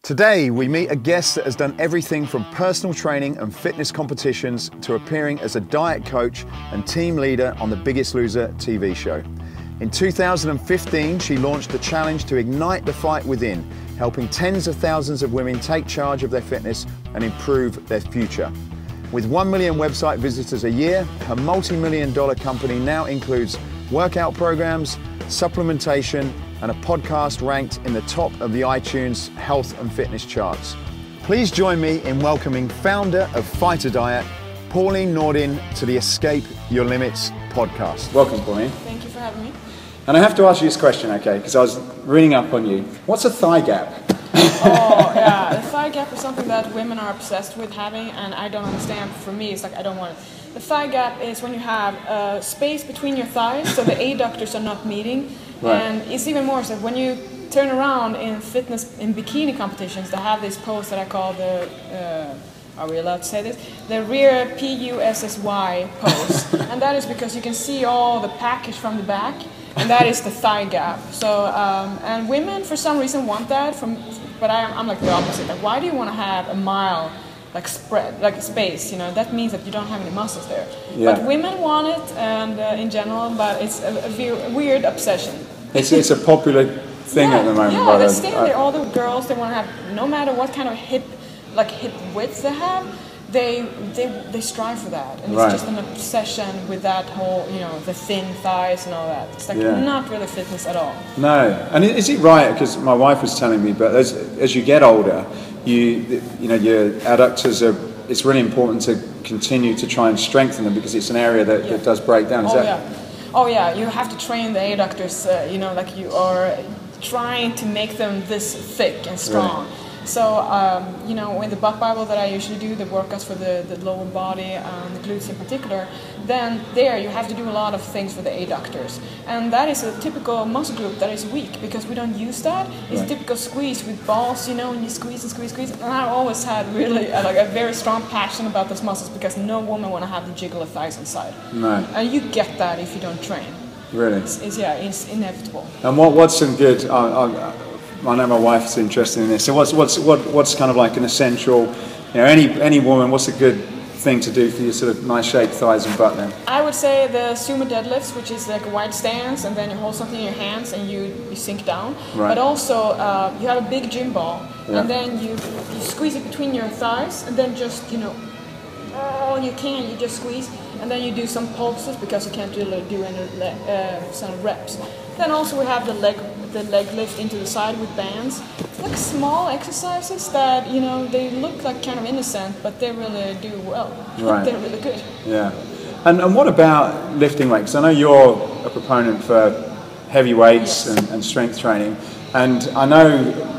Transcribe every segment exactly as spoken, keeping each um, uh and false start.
Today, we meet a guest that has done everything from personal training and fitness competitions to appearing as a diet coach and team leader on the Biggest Loser T V show. In two thousand fifteen, she launched a challenge to ignite the fight within, helping tens of thousands of women take charge of their fitness and improve their future. With one million website visitors a year, her multi-million dollar company now includes workout programs, supplementation, and a podcast ranked in the top of the iTunes health and fitness charts. Please join me in welcoming founder of Fighter Diet, Pauline Nordin, to the Escape Your Limits podcast. Welcome, Pauline. Thank you for having me. And I have to ask you this question, okay, because I was reading up on you. What's a thigh gap? Oh, yeah, the thigh gap is something that women are obsessed with having, and I don't understand. For me, it's like I don't want it. The thigh gap is when you have a space between your thighs, so the adductors are not meeting. Right. And it's even more so when you turn around in fitness, in bikini competitions, they have this pose that I call the, uh, are we allowed to say this? The rear P U S S Y pose. And that is because you can see all the package from the back, and that is the thigh gap. So, um, and women for some reason want that, from, but I, I'm like the opposite. Like, why do you want to have a mile like spread, like space, you know, that means that you don't have any muscles there. Yeah. But women want it, and uh, in general, but it's a, a ve weird obsession. It's, it's a popular thing yeah, at the moment. Yeah, but they uh, stand there, all the girls, they want to have, no matter what kind of hip, like hip width they have, they, they, they strive for that. And right. it's just an obsession with that whole, you know, the thin thighs and all that. It's like yeah. not really fitness at all. No, and is it right, because my wife was telling me, but as, as you get older, You, you know, your adductors are, it's really important to continue to try and strengthen them because it's an area that, yeah. that does break down. Is oh, that? Yeah. Oh yeah, you have to train the adductors, uh, you know, like you are trying to make them this thick and strong. Right. So, um, you know, in the butt Bible that I usually do, the workouts for the, the lower body, um, the glutes in particular, then there you have to do a lot of things for the adductors. And that is a typical muscle group that is weak because we don't use that. It's right. a typical squeeze with balls, you know, and you squeeze and squeeze, squeeze. And I always had really uh, like a very strong passion about those muscles because no woman want to have the jiggle of thighs inside. No. And you get that if you don't train. Really? It's, it's, yeah, it's inevitable. And what, what's some good... Uh, uh, I know my wife's interested in this. So what's what's what what's kind of like an essential, you know, any any woman, what's a good thing to do for your sort of nice shaped thighs and butt then? I would say the sumo deadlifts, which is like a wide stance, and then you hold something in your hands and you, you sink down. Right. But also uh, you have a big gym ball, yeah. and then you you squeeze it between your thighs, and then just you know, all you can, you just squeeze, and then you do some pulses because you can't really do any uh, some reps. Then also we have the leg the leg lift into the side with bands. Like small exercises that, you know, they look like kind of innocent, but they really do well. Right. They're really good. Yeah. And and what about lifting weights? I know you're a proponent for heavy weights yes. and, and strength training, and I know,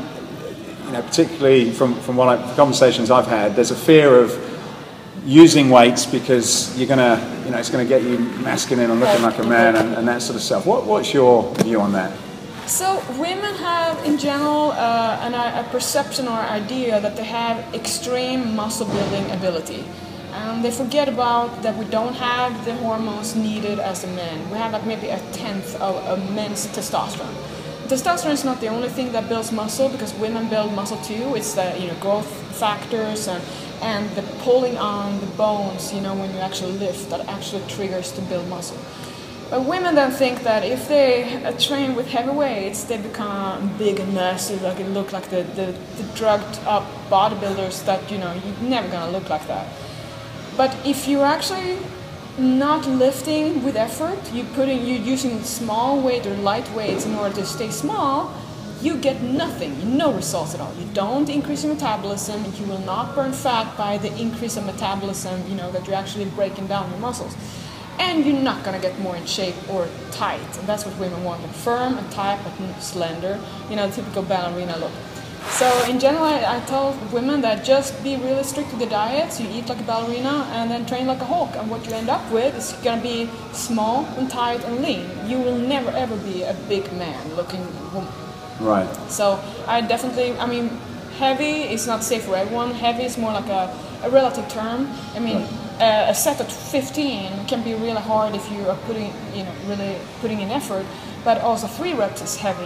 you know, particularly from from what I, conversations I've had, there's a fear of using weights because you're gonna, you know, it's gonna get you masculine and looking like a man and, and that sort of stuff. What what's your view on that? So women have, in general, uh, an, a perception or idea that they have extreme muscle building ability. And they forget about that we don't have the hormones needed as a man. We have like maybe a tenth of a men's testosterone. Testosterone is not the only thing that builds muscle because women build muscle too. It's the you know growth factors and and the pulling on the bones, you know, when you actually lift, that actually triggers to build muscle. But women then think that if they uh, train with heavy weights, they become big and massive, like it look like the, the, the drugged up bodybuilders that, you know, you're never gonna look like that. But if you're actually not lifting with effort, you putting you using small weight or light weights in order to stay small, you get nothing, no results at all. You don't increase your metabolism, you will not burn fat by the increase of metabolism, you know, that you're actually breaking down your muscles. And you're not gonna get more in shape or tight. And that's what women want, like firm and tight but slender, you know, the typical ballerina look. So in general, I, I tell women that just be really strict with the diets, you eat like a ballerina and then train like a Hulk. And what you end up with is gonna be small and tight and lean. You will never ever be a big man looking woman. Right. So I definitely, I mean, heavy is not safe for everyone. Heavy is more like a, a relative term. I mean, right. uh, a set at fifteen can be really hard if you are putting, you know, really putting in effort. But also three reps is heavy.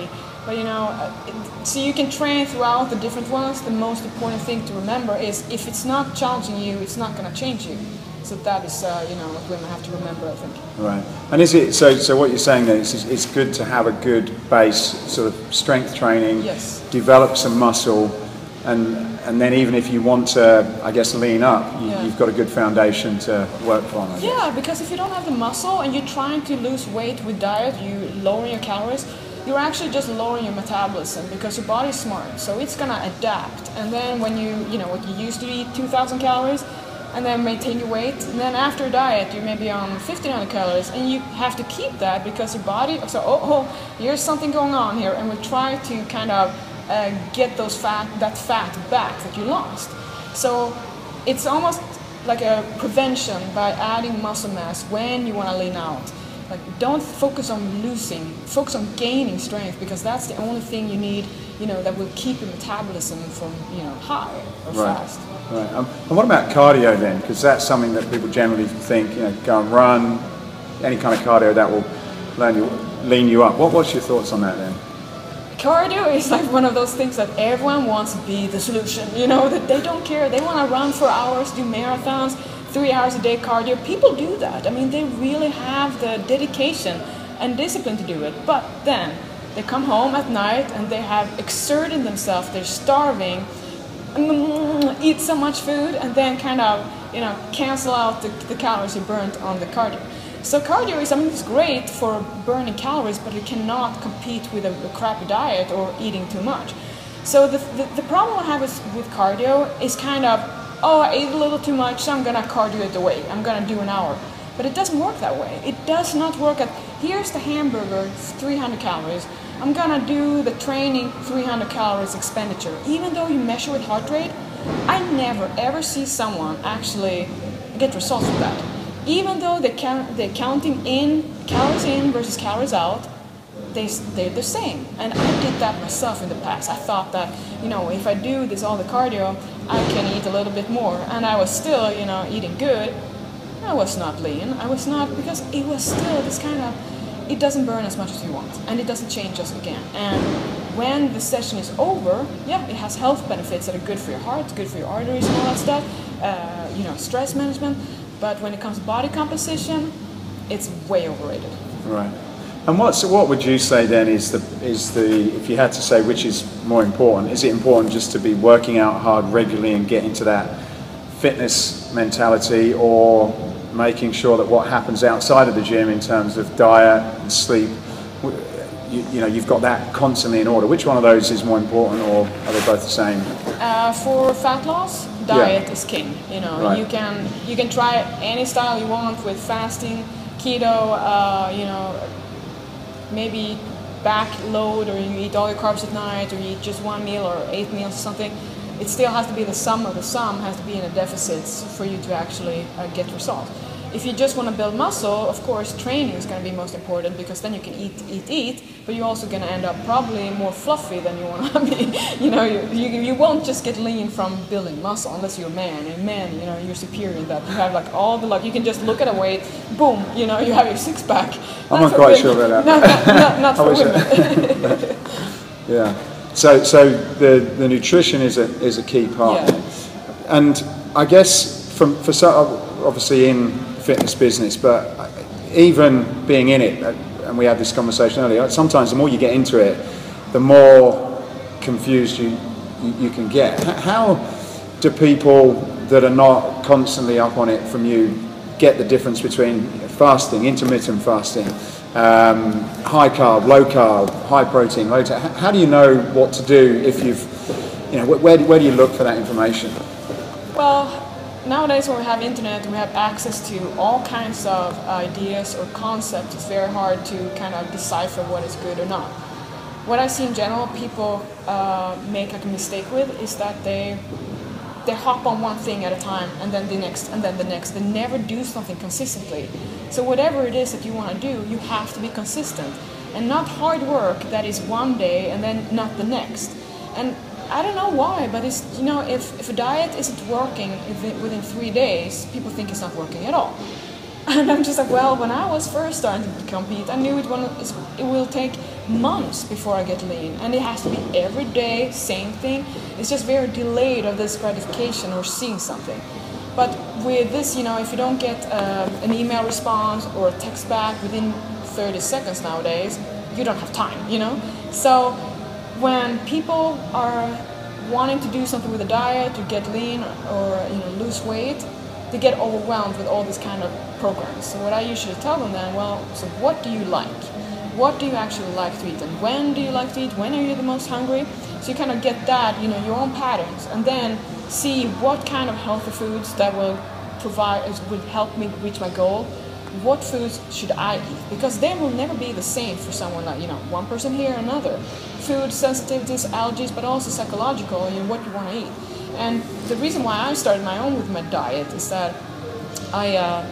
But you know, it, so you can train throughout the different ones. The most important thing to remember is if it's not challenging you, it's not going to change you. So that is, uh, you know, what women have to remember, I think. Right. And is it, so So what you're saying then is it's good to have a good base, sort of strength training, yes. develop some muscle, and and then even if you want to, I guess, lean up, you, yeah. you've got a good foundation to work from. I yeah, guess. Because if you don't have the muscle and you're trying to lose weight with diet, you lowering your calories, you're actually just lowering your metabolism because your body's smart, so it's gonna adapt. And then when you, you know, what you used to eat two thousand calories, and then maintain your weight, and then after diet you're maybe on fifteen hundred calories, and you have to keep that because your body, so oh, oh here's something going on here, and we try to kind of uh, get those fat, that fat back that you lost. So it's almost like a prevention by adding muscle mass when you want to lean out. Like, don't focus on losing, focus on gaining strength, because that's the only thing you need, you know, that will keep your metabolism from, you know, high or right. fast. Right. Um, and what about cardio then? Because that's something that people generally think, you know, go and run, any kind of cardio that will learn you, lean you up. What, what's your thoughts on that then? Cardio is like one of those things that everyone wants to be the solution, you know, that they don't care. They want to run for hours, do marathons, three hours a day cardio. People do that. I mean, they really have the dedication and discipline to do it. But then they come home at night and they have exerted themselves. They're starving, eat so much food, and then kind of, you know, cancel out the, the calories you burnt on the cardio. So cardio is, I mean, it's great for burning calories, but it cannot compete with a, a crappy diet or eating too much. So the, the, the problem I have is, with cardio is kind of, oh, I ate a little too much, so I'm going to cardio it away. I'm going to do an hour. But it doesn't work that way. It does not work at, here's the hamburger, three hundred calories. I'm going to do the training, three hundred calories expenditure. Even though you measure with heart rate, I never ever see someone actually get results with that. Even though they count, they're counting in, calories in versus calories out, they, they're the same. And I did that myself in the past. I thought that, you know, if I do this all the cardio, I can eat a little bit more. And I was still, you know, eating good. I was not lean. I was not, because it was still this kind of, it doesn't burn as much as you want. And it doesn't change us again. And when the session is over, yeah, it has health benefits that are good for your heart, good for your arteries and all that stuff, uh, you know, stress management. But when it comes to body composition, it's way overrated. Right. And what, so what would you say then is the, is the, if you had to say which is more important, is it important just to be working out hard regularly and get into that fitness mentality, or making sure that what happens outside of the gym in terms of diet and sleep, you, you know, you've got that constantly in order? Which one of those is more important, or are they both the same? Uh, for fat loss, diet yeah. is king. You know, right. you can you can try any style you want with fasting, keto, uh, you know, maybe backload, or you eat all your carbs at night, or you eat just one meal or eight meals or something. It still has to be the sum of the sum has to be in a deficit for you to actually uh, get results. If you just want to build muscle, of course, training is going to be most important, because then you can eat, eat, eat, but you're also going to end up probably more fluffy than you want to be. You know, you, you, you won't just get lean from building muscle unless you're a man. And man, you know, you're superior in that. You have like all the luck. You can just look at a weight, boom, you know, you have your six pack. I'm not quite sure about that. No, not, not, not for women. Yeah. So, so the, the nutrition is a is a key part, yeah. And I guess from for so obviously in fitness business, but even being in it, and we had this conversation earlier. Sometimes the more you get into it, the more confused you you, you can get. How do people that are not constantly up on it from you get the difference between fasting, intermittent fasting? Um, high carb, low carb, high protein, low t- how do you know what to do if you've, you know, where, where do you look for that information? Well, nowadays when we have internet and we have access to all kinds of ideas or concepts, it's very hard to kind of decipher what is good or not. What I see in general people uh, make like a mistake with is that they they hop on one thing at a time, and then the next, and then the next. They never do something consistently. So whatever it is that you want to do, you have to be consistent, and not hard work that is one day and then not the next. And I don't know why, but it's, you know, if, if a diet isn't working within three days, people think it's not working at all. And I'm just like, well, when I was first starting to compete, I knew it, it will take months before I get lean. And it has to be every day, same thing. It's just very delayed of this gratification or seeing something. But with this, you know, if you don't get uh, an email response or a text back within thirty seconds nowadays, you don't have time, you know? So when people are wanting to do something with a diet, to get lean or, you know, lose weight, they get overwhelmed with all these kind of programs. So what I usually tell them then, well, so what do you like? What do you actually like to eat? And when do you like to eat? When are you the most hungry? So you kind of get that, you know, your own patterns, and then see what kind of healthy foods that will provide, will help me reach my goal. What foods should I eat? Because they will never be the same for someone like, you know, one person here, another. Food sensitivities, allergies, but also psychological, you know, what you want to eat. And the reason why I started my own with my diet is that I uh,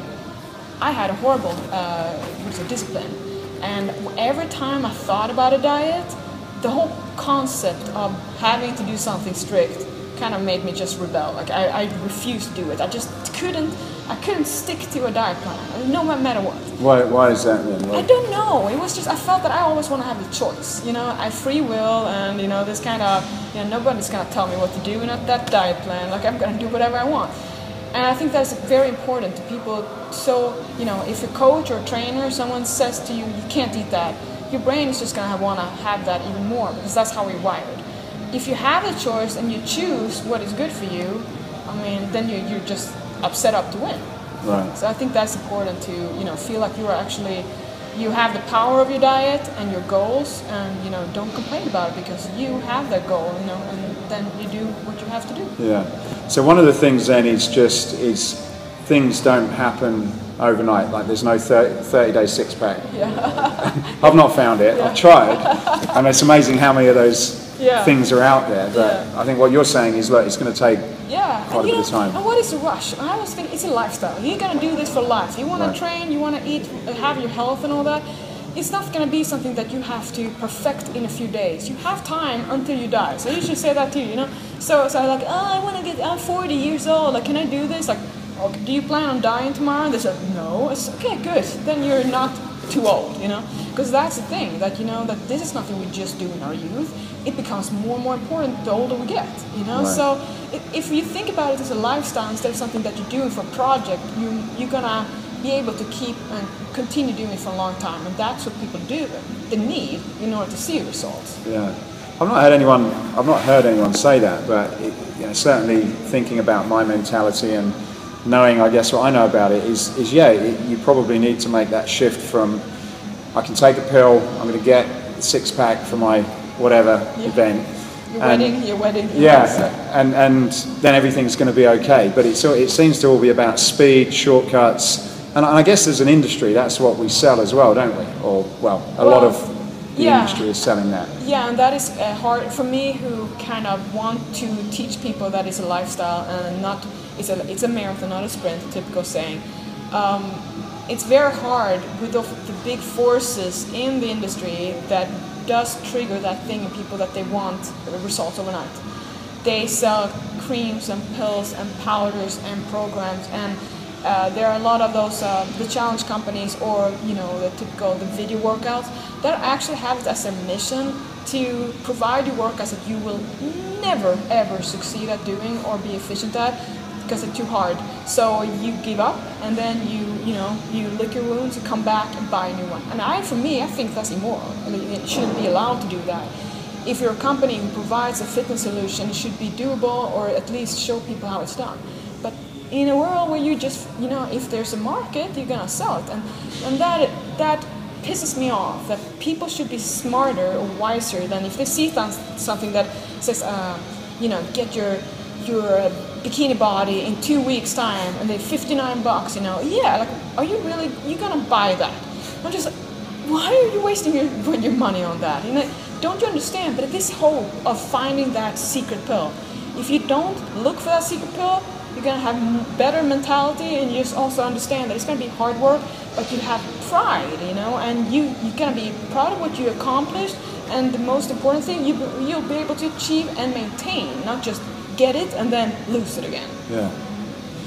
I had a horrible uh, what's it, discipline. And every time I thought about a diet, the whole concept of having to do something strict kind of made me just rebel. Like I, I refused to do it. I just couldn't. I couldn't stick to a diet plan, no matter what. Why? Why is that then? Why? I don't know. It was just I felt that I always want to have the choice. You know, I have free will, and you know, this kind of, you know, nobody's gonna tell me what to do in that diet plan. Like I'm gonna do whatever I want. And I think that's very important to people. So, you know, if a coach or a trainer, someone says to you, you can't eat that, your brain is just gonna want to have that even more, because that's how we're wired. If you have the choice and you choose what is good for you, I mean, then you, you're just set up to win. Right. So I think that's important to, you know, feel like you are actually, you have the power of your diet and your goals, and, you know, don't complain about it because you have that goal, you know, and then you do what you have to do. Yeah. So one of the things then is just, is things don't happen overnight. Like there's no thirty day six pack. Yeah. I've not found it. Yeah. I've tried. And it's amazing how many of those yeah. things are out there. But yeah. I think what you're saying is, look, it's going to take yeah. quite and, a bit know, of time. And what is the rush? I always think it's a lifestyle. You're going to do this for life. You want right. to train, you want to eat, have your health and all that. It's not going to be something that you have to perfect in a few days. You have time until you die. So you should say that too, you know. So, so I'm like, oh, I want to get, I'm forty years old. Like, can I do this? Like, okay, do you plan on dying tomorrow? And they said, no. It's okay, good. Then you're not too old, you know. Because that's the thing, that, you know, that this is nothing we just do in our youth. It becomes more and more important the older we get, you know. Right. So if you think about it as a lifestyle instead of something that you're doing for a project, you, you're going to be able to keep and continue doing it for a long time. And that's what people do, they need in order to see results. Yeah. I've not heard anyone, I've not heard anyone say that, but it, you know, certainly thinking about my mentality and knowing, I guess, what I know about it is, is yeah, it, you probably need to make that shift from, I can take a pill, I'm going to get a six pack for my whatever yeah. event. Your and, wedding, your wedding. Yeah, and, and then everything's going to be okay. But it's, it seems to all be about speed, shortcuts, and I guess as an industry, that's what we sell as well, don't we? Or, well, a well, lot of the yeah. industry is selling that. Yeah, and that is uh, hard for me, who kind of want to teach people that it's a lifestyle and not, it's a, it's a marathon, not a sprint, typical saying. Um, it's very hard with the, the big forces in the industry that does trigger that thing in people that they want results overnight. They sell creams and pills and powders and programs, and uh, there are a lot of those uh, the challenge companies, or you know, the typical the video workouts that actually have it as their mission to provide you workouts that you will never ever succeed at doing or be efficient at, because they're too hard. So you give up, and then you you know you lick your wounds and come back and buy a new one. And I, for me, I think that's immoral. I mean, it shouldn't be allowed to do that. If you're a company who provides a fitness solution, it should be doable, or at least show people how it's done. But in a world where you just, you know, if there's a market, you're gonna sell it, and and that that pisses me off. That people should be smarter or wiser than if they see th- something that says, uh, you know, get your your uh, bikini body in two weeks time, and they're fifty-nine bucks. You know, yeah, like, are you really you gonna buy that? I'm just like, why are you wasting your your money on that? You know, don't you understand? But this hope of finding that secret pill, if you don't look for that secret pill, you're gonna have better mentality, and you just also understand that it's gonna be hard work, but you have pride, you know, and you you're gonna be proud of what you accomplished, and the most important thing, you you'll be able to achieve and maintain, not just get it and then lose it again. Yeah.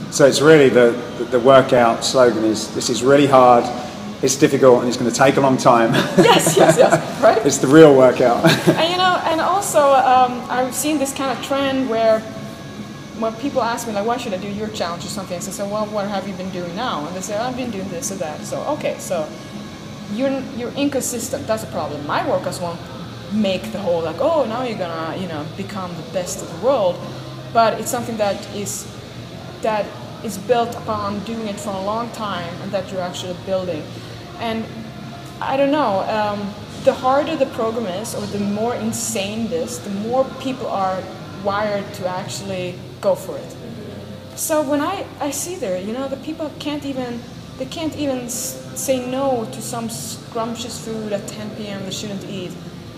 So it's really the, the, the workout slogan is, this is really hard, it's difficult, and it's going to take a long time. Yes, yes, yes, right? It's the real workout. And you know, and also um, I've seen this kind of trend where when people ask me, like, why should I do your challenge or something? So I say, well, what have you been doing now? And they say, oh, I've been doing this or that. So, okay, so you're, you're inconsistent. That's a problem. My workouts won't make the whole, like, oh, now you're gonna, you know, become the best of the world. But it's something that is, that is built upon doing it for a long time and that you're actually building. And I don't know, um, the harder the program is, or the more insane it is, the more people are wired to actually go for it. So when I, I see there, you know, the people can't even, they can't even s- say no to some scrumptious food at ten p m they shouldn't eat.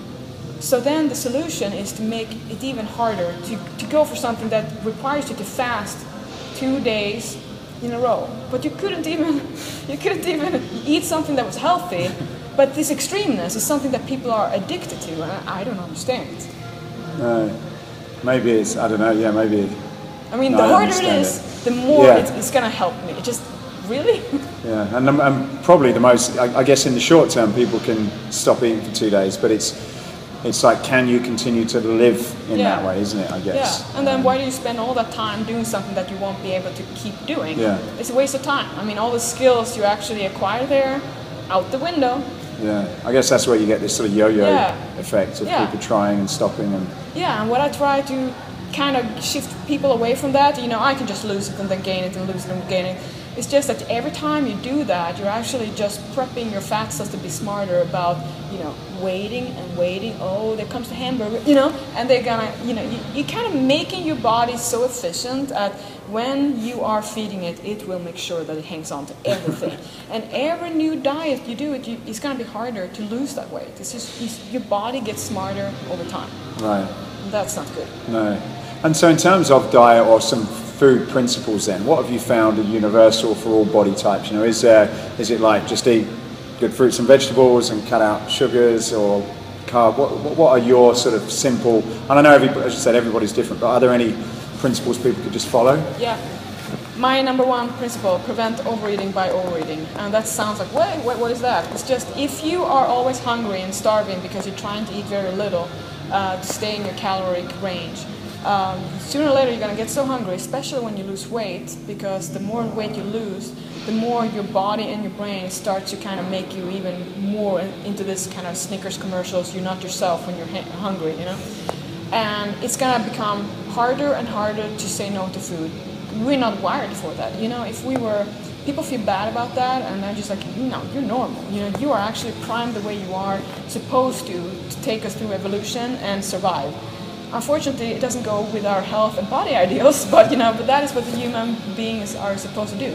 So then the solution is to make it even harder, to, to go for something that requires you to fast two days in a row. But you couldn't even, you couldn't even eat something that was healthy. But this extremeness is something that people are addicted to, and I don't understand it. No. Maybe it's, I don't know, yeah, maybe. It, I mean, no, the I harder it is, it. the more yeah. it's, it's going to help me. It just, really? Yeah, and, and probably the most, I, I guess in the short term, people can stop eating for two days, but it's it's like, can you continue to live in yeah. that way, isn't it, I guess? Yeah, and then um, why do you spend all that time doing something that you won't be able to keep doing? Yeah. It's a waste of time. I mean, all the skills you actually acquire there, out the window. Yeah, I guess that's where you get this sort of yo-yo yeah. effect of yeah. people trying and stopping. And yeah, and what I try to kind of shift people away from that, you know, I can just lose it and then gain it and lose it and gain it. It's just that every time you do that, you're actually just prepping your fat cells to be smarter about, you know, waiting and waiting. Oh, there comes the hamburger, you know, and they're gonna, you know, you, you're kind of making your body so efficient that when you are feeding it, it will make sure that it hangs on to everything. And every new diet you do, it, you, it's gonna be harder to lose that weight. It's just, it's, your body gets smarter over time. Right. And that's not good. No. And so in terms of diet or some food principles then, what have you found are universal for all body types? You know, is there, is it like just eat good fruits and vegetables and cut out sugars or carb? What, what are your sort of simple, and I know everybody, as you said, everybody's different, but are there any principles people could just follow? Yeah. My number one principle, prevent overeating by overeating. And that sounds like, wait, what, what is that? It's just, if you are always hungry and starving because you're trying to eat very little uh, to stay in your caloric range, Um, sooner or later you're going to get so hungry, especially when you lose weight, because the more weight you lose, the more your body and your brain start to kind of make you even more into this kind of Snickers commercials, you're not yourself when you're ha- hungry, you know? And it's going to become harder and harder to say no to food. We're not wired for that, you know? If we were, people feel bad about that, and they're just like, no, you're normal. You know, you are actually primed the way you are supposed to, to take us through evolution and survive. Unfortunately, it doesn't go with our health and body ideals, but you know, but that is what the human beings are supposed to do.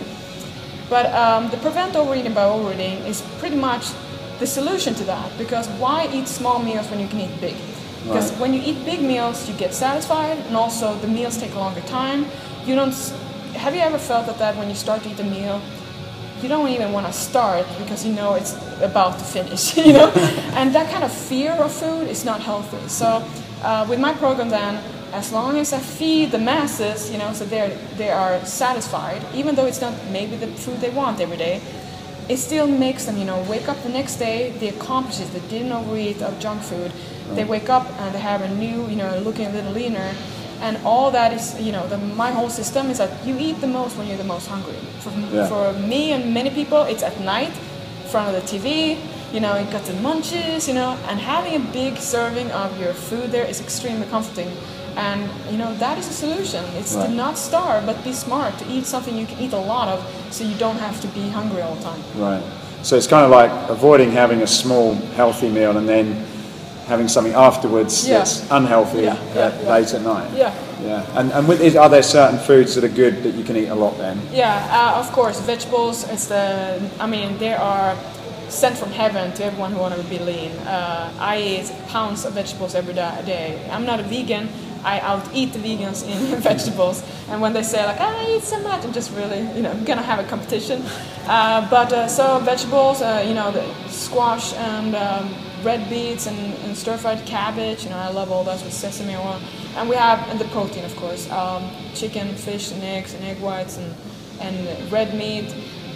But um, the prevent overeating by overeating is pretty much the solution to that, because why eat small meals when you can eat big? Because right. when you eat big meals, you get satisfied, and also the meals take a longer time. You don't. Have you ever felt that that when you start to eat a meal, you don't even want to start because you know it's about to finish, you know? And that kind of fear of food is not healthy. So. Uh, with my program then, as long as I feed the masses, you know, so they're, they are satisfied, even though it's not maybe the food they want every day, it still makes them, you know, wake up the next day, they accomplish it, they didn't overeat of junk food, they wake up and they have a new, you know, looking a little leaner, and all that is, you know, the, my whole system is that you eat the most when you're the most hungry. For, yeah. for me and many people, it's at night, in front of the T V, you know, you got the munchies, you know, and having a big serving of your food there is extremely comforting. And, you know, that is a solution. It's right. to not starve, but be smart, to eat something you can eat a lot of so you don't have to be hungry all the time. Right. So it's kind of like avoiding having a small, healthy meal and then having something afterwards yeah. that's unhealthy yeah. Yeah. at, Yeah. late at night. Yeah. Yeah. And, and with, are there certain foods that are good that you can eat a lot then? Yeah, uh, of course. Vegetables, it's the, I mean, there are sent from heaven to everyone who wants to be lean. Uh, I eat pounds of vegetables every day. I'm not a vegan. I out-eat the vegans in vegetables. And when they say like, ah, I eat so much, I'm just really, you know, gonna have a competition. Uh, but uh, so vegetables, uh, you know, the squash and um, red beets and, and stir-fried cabbage. You know, I love all those with sesame oil. And we have and the protein, of course, um, chicken, fish, and eggs, and egg whites, and and red meat.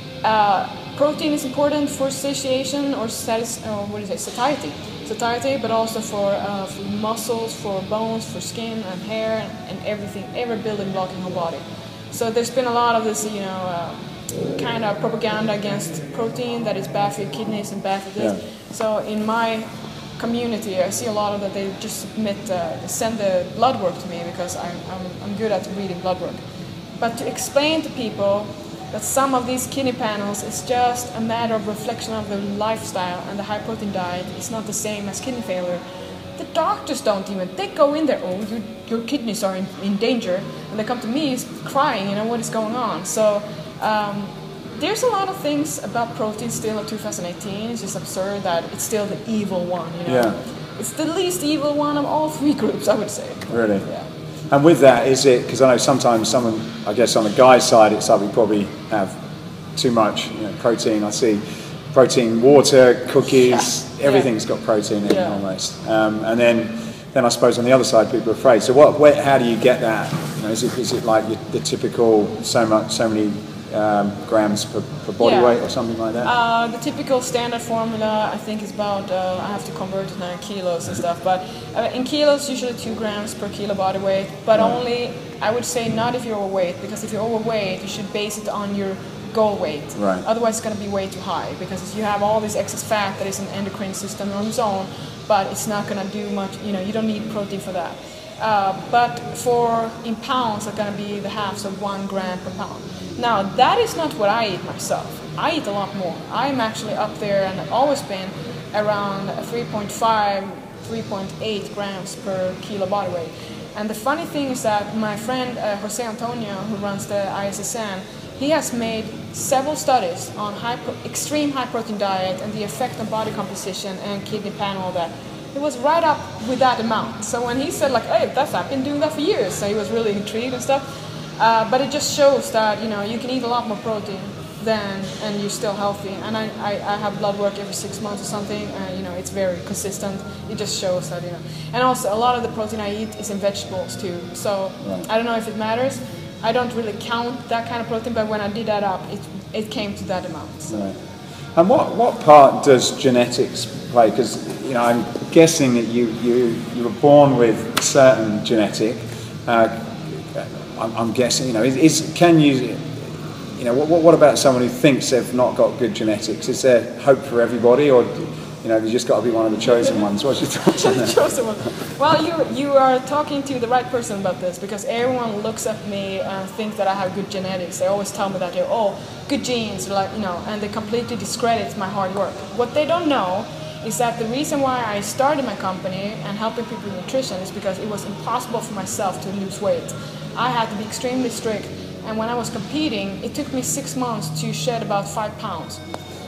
Uh, protein is important for satiation or satis- or what is it, satiety, satiety, but also for, uh, for muscles, for bones, for skin and hair and everything, every building block in our body. So there's been a lot of this, you know, uh, kind of propaganda against protein that is bad for your kidneys and bad for this. Yeah. So in my community, I see a lot of that they just submit, uh, they send the blood work to me because I'm, I'm, I'm good at reading blood work. But to explain to people that some of these kidney panels is just a matter of reflection of the lifestyle and the high protein diet is not the same as kidney failure. The doctors don't even, they go in there, oh, your, your kidneys are in, in danger, and they come to me crying, you know, what is going on? So um, there's a lot of things about protein still in two thousand eighteen. It's just absurd that it's still the evil one, you know. Yeah. It's the least evil one of all three groups, I would say. Really? Yeah. And with that, is it, because I know sometimes someone, I guess on the guy's side, it's like we probably have too much, you know, protein. I see protein water, cookies, yeah. everything's yeah. got protein in yeah. it almost. Um, and then, then I suppose on the other side, people are afraid. So what, where, how do you get that? You know, is it, is it like your, the typical so much, so many um, grams per, per body yeah. weight or something like that? Uh, the typical standard formula, I think, is about, uh, I have to convert it now in kilos and stuff, but uh, in kilos, usually two grams per kilo body weight, but right. only, I would say, not if you're overweight, because if you're overweight, you should base it on your goal weight. Right. Otherwise, it's going to be way too high, because you have all this excess fat that is an endocrine system on its own, but it's not going to do much, you know, you don't need protein for that. Uh, but for, in pounds, it's going to be the halves of one gram per pound. Now, that is not what I eat myself. I eat a lot more. I'm actually up there, and I've always been around three point five, three point eight grams per kilo body weight. And the funny thing is that my friend uh, Jose Antonio, who runs the I S S N, he has made several studies on high pro- extreme high protein diet and the effect on body composition and kidney panel, all that. It was right up with that amount. So when he said like, hey, that's, I've been doing that for years, so he was really intrigued and stuff. Uh, but it just shows that, you know, you can eat a lot more protein than, and you're still healthy. And I, I, I have blood work every six months or something, and, you know, it's very consistent. It just shows that, you know. And also, a lot of the protein I eat is in vegetables, too. So right. I don't know if it matters. I don't really count that kind of protein, but when I did that up, it, it came to that amount. So. Right. And what, what part does genetics play? Because, you know, I'm guessing that you, you, you were born with certain genetic. Uh, I'm, I'm guessing, you know, is, is can you, you know, what, what about someone who thinks they've not got good genetics? Is there hope for everybody, or, you know, you just got to be one of the chosen ones? What's your thoughts on that? Chosen one. Well, you you are talking to the right person about this, because everyone looks at me and thinks that I have good genetics. They always tell me that they're, oh, good genes, like, you know, and they completely discredit my hard work. What they don't know is that the reason why I started my company and helping people with nutrition is because it was impossible for myself to lose weight. I had to be extremely strict, and when I was competing, it took me six months to shed about five pounds.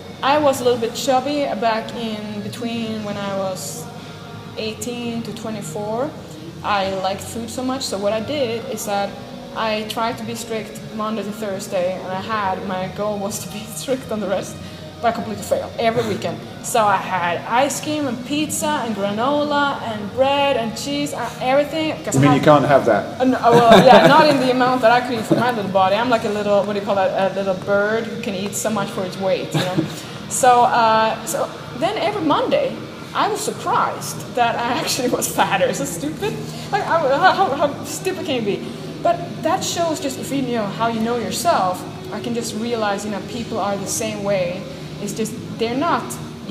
I was a little bit chubby back in between when I was eighteen to twenty-four. I liked food so much, so what I did is that I tried to be strict Monday to Thursday, and I had, my goal was to be strict on the rest, but I completely failed every weekend. So I had ice cream and pizza and granola and bread and cheese and everything. You mean I had, you can't have that? Uh, no, well, yeah, not in the amount that I could eat for my little body. I'm like a little, what do you call that, a little bird who can eat so much for its weight, you know. so, uh, so then every Monday, I was surprised that I actually was fatter. Is this stupid? Like, how, how, how stupid can it be? But that shows just, if you know how you know yourself, I can just realize, you know, people are the same way. It's just they're not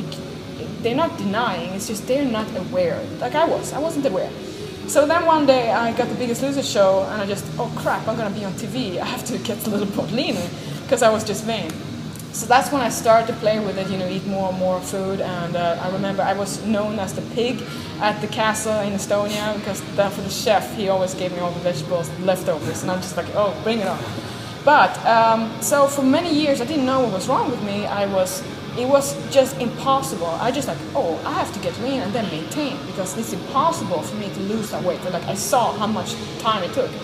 they're not denying, it's just they're not aware. Like I was, I wasn't aware. So then one day I got the Biggest Loser show, and I just, oh crap, I'm gonna be on T V. I have to get a little Pauline, because I was just vain. So that's when I started to play with it, you know, eat more and more food. And uh, I remember I was known as the pig at the castle in Estonia, because then for the chef, he always gave me all the vegetables, leftovers, and I'm just like, oh, bring it on. But, um, so for many years, I didn't know what was wrong with me. I was, it was just impossible. I just like, oh, I have to get lean and then maintain, because it's impossible for me to lose that weight. Like, I saw how much time it took.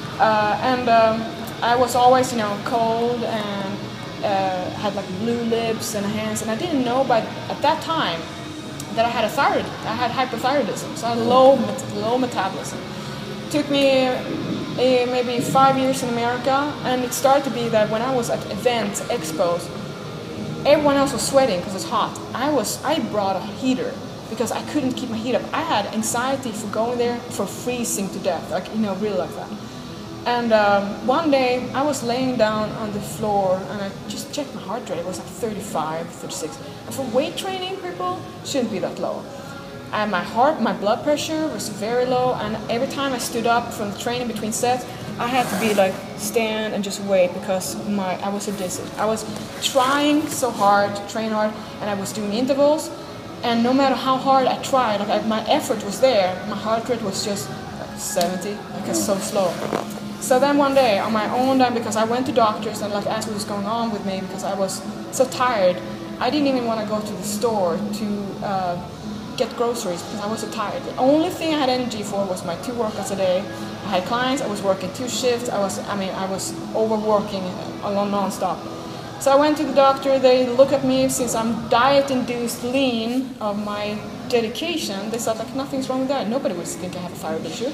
Uh, and um, I was always, you know, cold and uh, had like blue lips and hands. And I didn't know, but at that time, that I had a thyroid, I had hypothyroidism, so I had low, low metabolism. It took me uh, maybe five years in America, and it started to be that when I was at events, expos, everyone else was sweating because it's hot. I was, I brought a heater because I couldn't keep my heat up. I had anxiety for going there, for freezing to death, like, you know, really like that. And um, one day I was laying down on the floor and I just checked my heart rate. It was like thirty-five, thirty-six. And for weight training, people, shouldn't be that low. And my heart, my blood pressure was very low. And every time I stood up from the training between sets, I had to be like stand and just wait because my I was so dizzy. I was trying so hard to train hard, and I was doing intervals. And no matter how hard I tried, like I, my effort was there, my heart rate was just like seventy, like it's so slow. So then one day on my own, because I went to doctors and like asked what was going on with me because I was so tired, I didn't even want to go to the store to uh, get groceries because I was so tired. The only thing I had energy for was my two workouts a day. I had clients, I was working two shifts, I was, I mean, I was overworking along non-stop. So I went to the doctor, they look at me, since I'm diet-induced lean of my dedication, they said like nothing's wrong with that. Nobody would think I have a thyroid issue.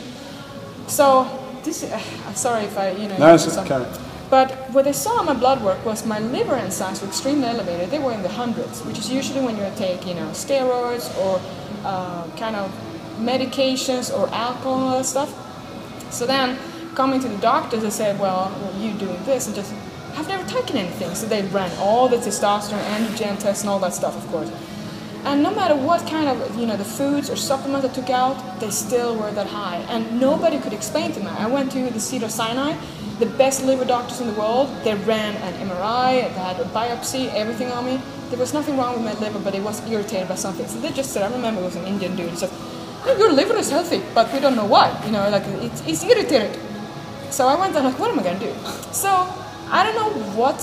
So, this, uh, I'm sorry if I, you know. No, it's okay. But what they saw in my blood work was my liver enzymes were extremely elevated. They were in the hundreds, which is usually when you take, you know, steroids or uh, kind of medications or alcohol and stuff. So then, coming to the doctors, they said, well, well you doing this, and just, I've never taken anything. So they ran all the testosterone, androgen tests, and all that stuff, of course. And no matter what kind of, you know, the foods or supplements I took out, they still were that high. And nobody could explain to me. I went to the Cedars-Sinai, the best liver doctors in the world. They ran an M R I, they had a biopsy, everything on me. There was nothing wrong with my liver, but it was irritated by something. So they just said, I remember it was an Indian dude, he said, oh, your liver is healthy, but we don't know why. You know, like, it's, it's irritated. So I went and like, what am I going to do? So I don't know what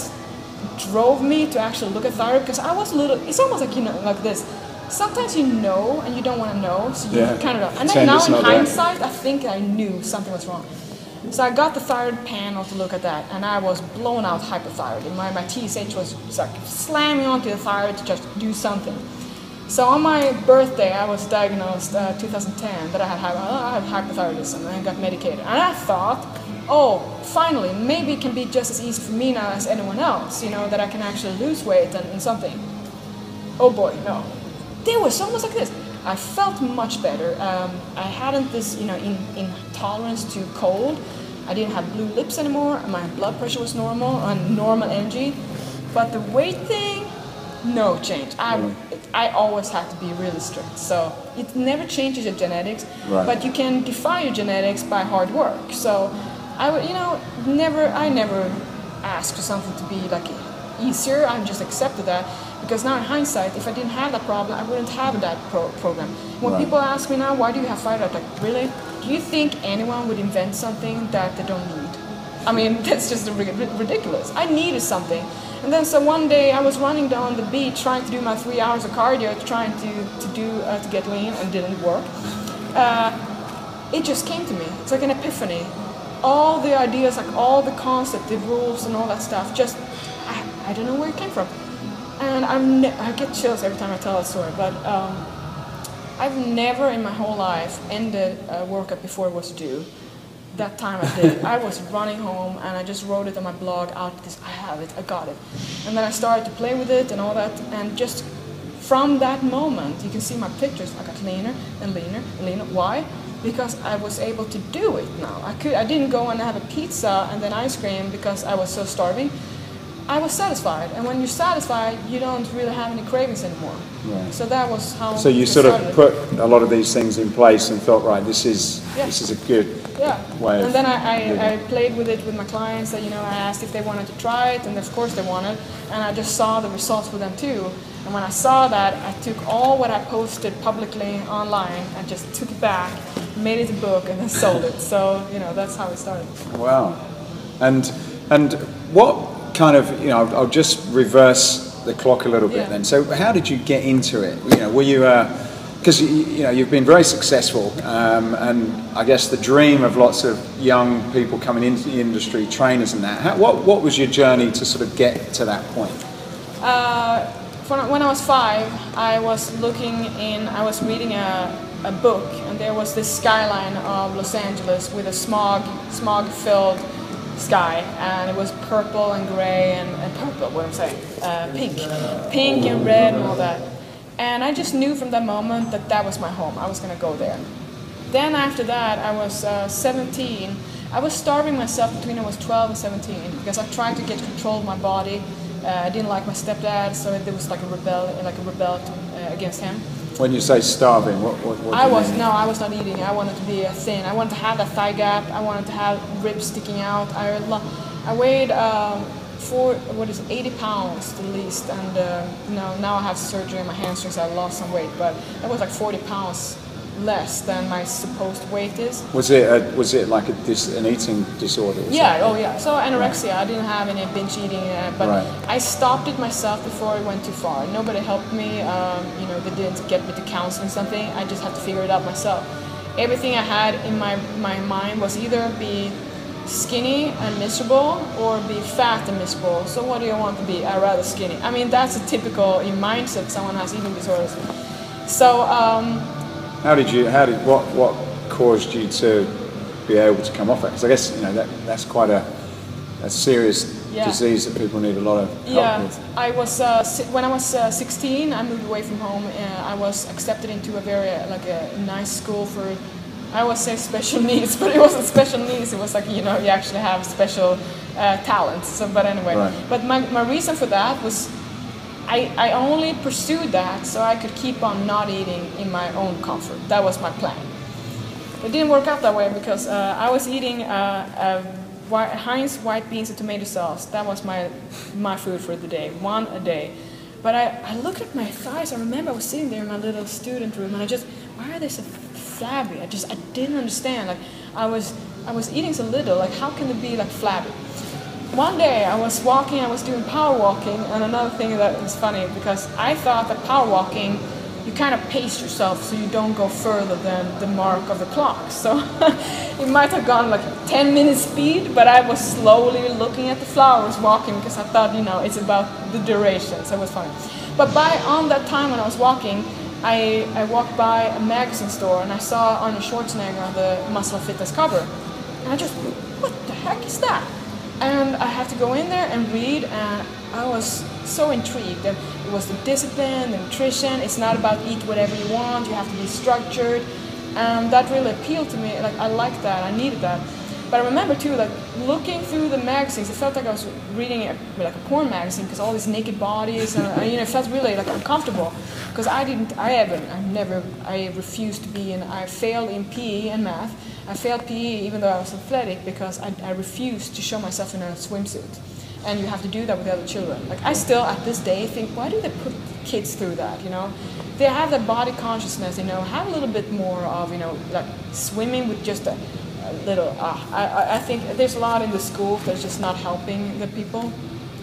drove me to actually look at thyroid, because I was a little, it's almost like, you know, like this. Sometimes you know and you don't want to know, so you yeah. kind of know. And then now in hindsight, there. I think I knew something was wrong. So I got the thyroid panel to look at that, and I was blown out hypothyroid. And my, my T S H was like slamming onto the thyroid to just do something. So on my birthday, I was diagnosed uh, two thousand ten that I had, I had hypothyroidism, and I got medicated. And I thought, oh, finally, maybe it can be just as easy for me now as anyone else, you know, that I can actually lose weight and, and something. Oh boy, no. There was almost like this. I felt much better. Um, I hadn't this, you know, in, intolerance to cold. I didn't have blue lips anymore. My blood pressure was normal, and normal energy. But the weight thing, no change. I, I always had to be really strict. So it never changes your genetics, right. But you can defy your genetics by hard work. So I would, you know, never, I never asked for something to be like easier. I just accepted that. Because now in hindsight, if I didn't have that problem, I wouldn't have that pro program. When right. people ask me now, why do you have thyroid? I'm like, really? Do you think anyone would invent something that they don't need? I mean, that's just ridiculous. I needed something. And then so one day I was running down the beach trying to do my three hours of cardio, trying to, to, do, uh, to get lean, and didn't work. Uh, it just came to me. It's like an epiphany. All the ideas, like all the concepts, the rules and all that stuff, just, I, I don't know where it came from. And I'm ne I get chills every time I tell that story, but um, I've never in my whole life ended a workout before it was due. That time I did. I was running home and I just wrote it on my blog out because I have it, I got it. And then I started to play with it and all that, and just from that moment, you can see my pictures, I got leaner and leaner and leaner. Why? Because I was able to do it now. I, could, I didn't go and have a pizza and then ice cream because I was so starving. I was satisfied, and when you're satisfied, you don't really have any cravings anymore. Right. So that was how. So you sort of put a lot of these things in place and felt, right, this is yeah. this is a good yeah. way. And then I, I, I played with it with my clients. That you know, I asked if they wanted to try it, and of course they wanted. And I just saw the results for them too. And when I saw that, I took all what I posted publicly online and just took it back, made it a book, and then sold it. So you know, that's how it started. Wow. And and what kind of, you know, I'll, I'll just reverse the clock a little bit yeah. then. So how did you get into it? You know, were you, because, uh, you, you know, you've been very successful, um, and I guess the dream of lots of young people coming into the industry, trainers and that, how, what, what was your journey to sort of get to that point? Uh, when I was five, I was looking in, I was reading a a book, and there was this skyline of Los Angeles with a smog, smog-filled sky, and it was purple and gray and, and purple, what I'm saying, uh, pink, pink and red and all that. And I just knew from that moment that that was my home. I was going to go there. Then after that, I was uh, seventeen. I was starving myself between I was twelve and seventeen because I tried to get control of my body. Uh, I didn't like my stepdad, so there was like a rebel, like a rebel uh, against him. When you say starving, what, what, what do I you was mean? no, I was not eating. I wanted to be uh, thin. I wanted to have that thigh gap. I wanted to have ribs sticking out. I I weighed um, four, what is it, eighty pounds at least, and uh, you know, now I have surgery on my hamstrings. I lost some weight, but it was like forty pounds less than my supposed weight is. Was it a, was it like a dis, an eating disorder? Or yeah. something? Oh yeah. So anorexia. I didn't have any binge eating, uh, but Right. I stopped it myself before it went too far. Nobody helped me. Um, you know, they didn't get me to counseling something. I just had to figure it out myself. Everything I had in my my mind was either be skinny and miserable or be fat and miserable. So what do you want to be? I'd rather skinny. I mean, that's a typical mindset someone has eating disorders. So. Um, How did you? How did what? What caused you to be able to come off it? Because I guess you know that that's quite a, a serious yeah. disease that people need a lot of help yeah, with. I was uh, si- when I was uh, sixteen. I moved away from home. Uh, I was accepted into a very uh, like a nice school for. I always say special needs, but it wasn't special needs. It was like you know you actually have special uh, talents. So, but anyway, Right. but my my reason for that was. I, I only pursued that so I could keep on not eating in my own comfort. That was my plan. It didn't work out that way because uh, I was eating uh, uh, white, Heinz white beans and tomato sauce. That was my my food for the day, one a day. But I, I looked at my thighs. I remember I was sitting there in my little student room, and I just, why are they so flabby? I just I didn't understand. Like I was I was eating so little. Like how can it be like flabby? One day I was walking, I was doing power walking, and another thing that was funny because I thought that power walking, you kind of pace yourself so you don't go further than the mark of the clock. So it might have gone like ten minutes speed, but I was slowly looking at the flowers walking because I thought, you know, it's about the duration, so it was funny. But by on that time when I was walking, I, I walked by a magazine store and I saw Arnold Schwarzenegger on the Muscle and Fitness cover. And I just, what the heck is that? And I had to go in there and read, and I was so intrigued. And it was the discipline, the nutrition. It's not about eat whatever you want. You have to be structured, and that really appealed to me. Like I liked that. I needed that. But I remember too, like looking through the magazines, it felt like I was reading a, like a porn magazine because all these naked bodies, and you know, it felt really like uncomfortable. Because I didn't, I haven't, I never, I refused to be in. I failed in P E and math. I failed P E even though I was athletic because I, I refused to show myself in a swimsuit. And you have to do that with other children. Like I still, at this day, think, why do they put kids through that, you know? They have that body consciousness, you know, have a little bit more of, you know, like swimming with just a, a little, uh, I, I think there's a lot in the schools that's just not helping the people.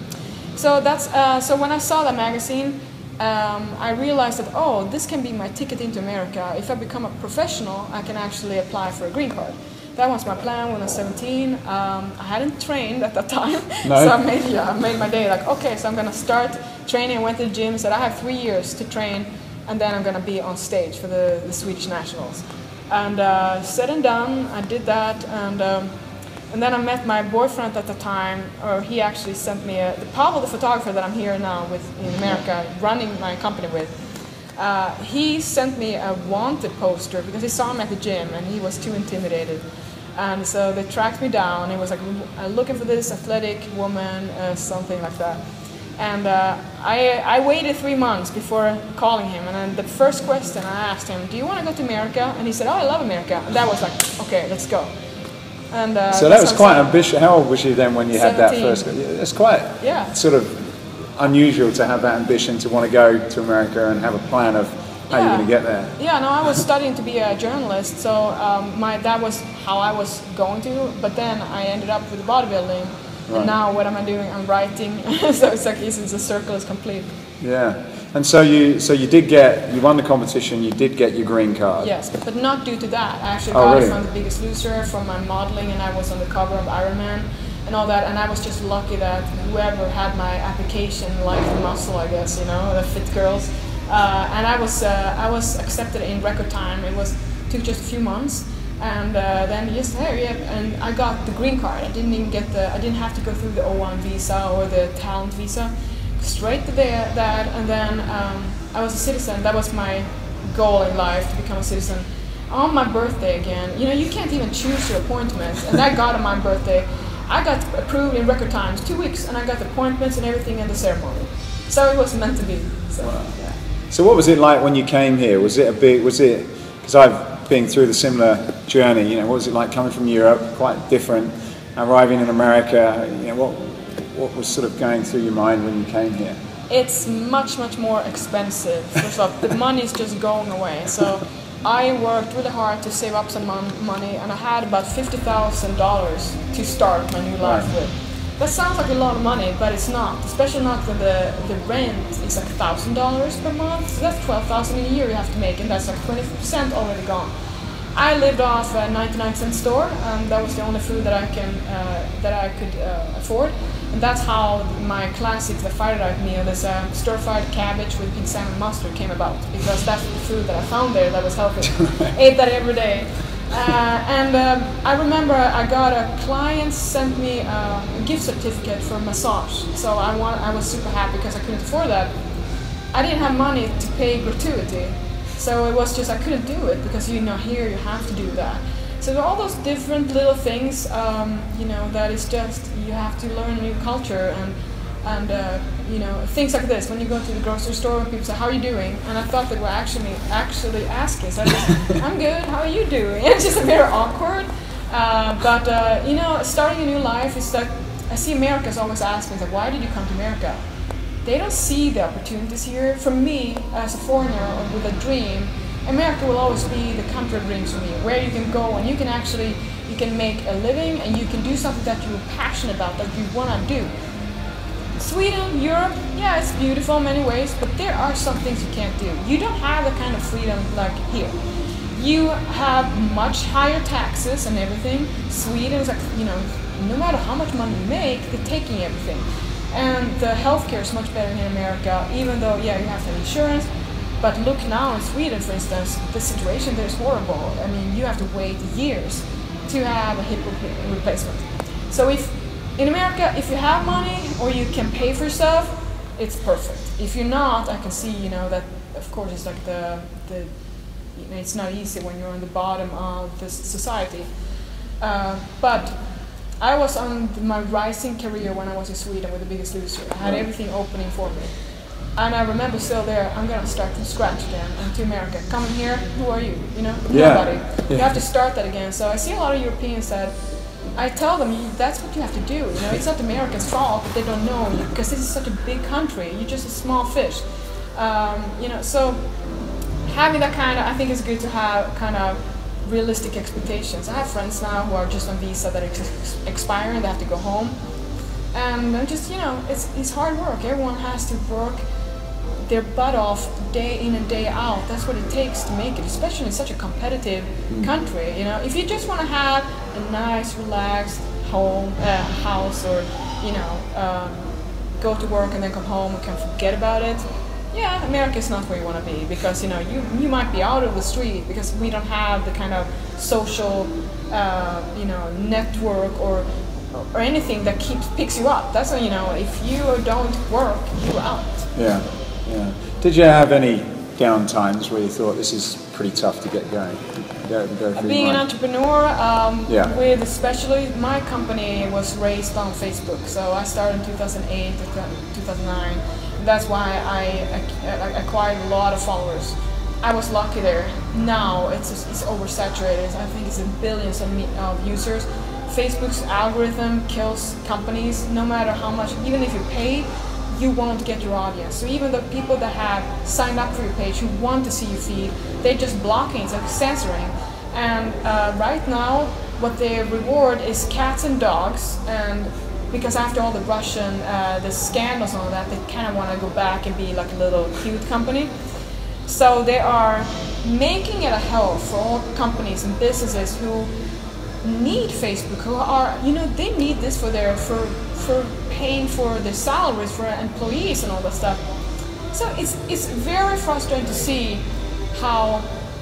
So that's, uh, so when I saw that magazine, Um, I realized that, oh, this can be my ticket into America. If I become a professional, I can actually apply for a green card. That was my plan when I was seventeen. Um, I hadn't trained at that time, no. so I made, yeah, I made my day like, okay, so I'm going to start training. I went to the gym, said I have three years to train, and then I'm going to be on stage for the, the Swedish Nationals. And uh, said and done, I did that, and um, And then I met my boyfriend at the time, or he actually sent me a, the Pavel, the photographer that I'm here now with in America, running my company with. Uh, he sent me a wanted poster because he saw me at the gym and he was too intimidated. And so they tracked me down. It was like, uh, looking for this athletic woman, uh, something like that. And uh, I, I waited three months before calling him. And then the first question I asked him, do you want to go to America? And he said, oh, I love America. And that was like, okay, let's go. And, uh, so that was quite ambitious. How old was you then when you had that first? It's quite yeah. sort of unusual to have that ambition to want to go to America and have a plan of how yeah. you're going to get there. Yeah, no, I was studying to be a journalist, so um, my that was how I was going to. But then I ended up with bodybuilding, right. And now what am I doing? I'm writing. So it's like it's the circle is complete. Yeah. And so you, so you did get, you won the competition. You did get your green card. Yes, but not due to that. I actually oh, got really? it from The Biggest Loser, from my modeling, and I was on the cover of Iron Man and all that. And I was just lucky that whoever had my application liked the muscle, I guess, you know, the fit girls. Uh, and I was uh, I was accepted in record time. It was took just a few months, and uh, then yes, hey, yeah, and I got the green card. I didn't even get the I didn't have to go through the O one visa or the talent visa, straight to there, that, and then um, I was a citizen. That was my goal in life, to become a citizen. On my birthday again, you know, you can't even choose your appointments, and I got on my birthday. I got approved in record times, two weeks, and I got the appointments and everything in the ceremony. So it was meant to be. So, wow. Yeah. So what was it like when you came here? Was it a big, was it, because I've been through the similar journey, you know, what was it like coming from Europe, quite different, arriving in America, you know, what, what was sort of going through your mind when you came here? It's much, much more expensive. First off, the money is just going away. So I worked really hard to save up some mon- money, and I had about fifty thousand dollars to start my new life right. with. That sounds like a lot of money, but it's not. Especially not when the, the rent is like one thousand dollars per month. So that's twelve thousand dollars a year you have to make, and that's like twenty percent already gone. I lived off a ninety-nine cent store, and that was the only food that I can uh, that I could uh, afford. And that's how my classic, the Friday night meal, this uh, stir-fried cabbage with pink salmon mustard came about, because that's the food that I found there that was healthy. Ate that every day. Uh, and um, I remember I got a client sent me uh, a gift certificate for a massage. So I want, I was super happy because I couldn't afford that. I didn't have money to pay gratuity. So it was just, I couldn't do it because you're not here, you have to do that. So all those different little things, um, you know, that is just, you have to learn a new culture, and and uh, you know, things like this. When you go to the grocery store and people say, how are you doing? And I thought they were actually actually asking. So I just, I'm good, how are you doing? It's just very awkward. Uh, but, uh, you know, starting a new life is like, I see Americans always ask me, like, why did you come to America? They don't see the opportunities here. For me, as a foreigner or with a dream, America will always be the country of dreams for me, where you can go and you can actually, you can make a living and you can do something that you're passionate about, that you want to do. Sweden, Europe, yeah, it's beautiful in many ways, but there are some things you can't do. You don't have the kind of freedom like here. You have much higher taxes and everything. Sweden is like, you know, no matter how much money you make, they're taking everything. And the healthcare is much better in America, even though, yeah, you have to have insurance. But look now in Sweden, for instance, the situation there is horrible. I mean, you have to wait years to have a hip replacement. So if in America, if you have money or you can pay for yourself, it's perfect. If you're not, I can see, you know, that of course it's like the, the you know, it's not easy when you're on the bottom of this society. Uh, but I was on my rising career when I was in Sweden with The Biggest Loser. I had everything opening for me. And I remember still there, I'm going to start from scratch again. And to America, coming here, who are you? You know, yeah. nobody. Yeah. You have to start that again. So I see a lot of Europeans that, I tell them, that's what you have to do. You know, it's not Americans' fault that they don't know you, because this is such a big country. You're just a small fish. Um, you know, so having that kind of, I think it's good to have kind of realistic expectations. I have friends now who are just on visa that ex- expire and they have to go home. And I'm just, you know, it's it's hard work. Everyone has to work their butt off day in and day out. That's what it takes to make it, especially in such a competitive mm. country. You know, if you just want to have a nice, relaxed home, uh, house, or you know, um, go to work and then come home and can forget about it. Yeah, America is not where you want to be, because you know you you might be out of the street because we don't have the kind of social, uh, you know, network or or anything that keeps picks you up. That's when, you know, if you don't work, you're out. Yeah. Yeah. Did you have any down times where you thought this is pretty tough to get going? Go, go Being an entrepreneur, um, yeah. with especially my company was raised on Facebook. So I started in two thousand eight to two thousand nine. That's why I, I acquired a lot of followers. I was lucky there. Now it's it's oversaturated. I think it's in billions of, me, of users. Facebook's algorithm kills companies. No matter how much, even if you pay, you won't get your audience. So even the people that have signed up for your page, who want to see your feed, they're just blocking, it's like censoring. And uh, right now, what they reward is cats and dogs, and because after all the Russian, uh, the scandals and all that, they kind of want to go back and be like a little cute company. So they are making it a hell for all companies and businesses who need Facebook, who are, you know, they need this for their, for, for paying for their salaries for employees and all that stuff. So it's, it's very frustrating to see how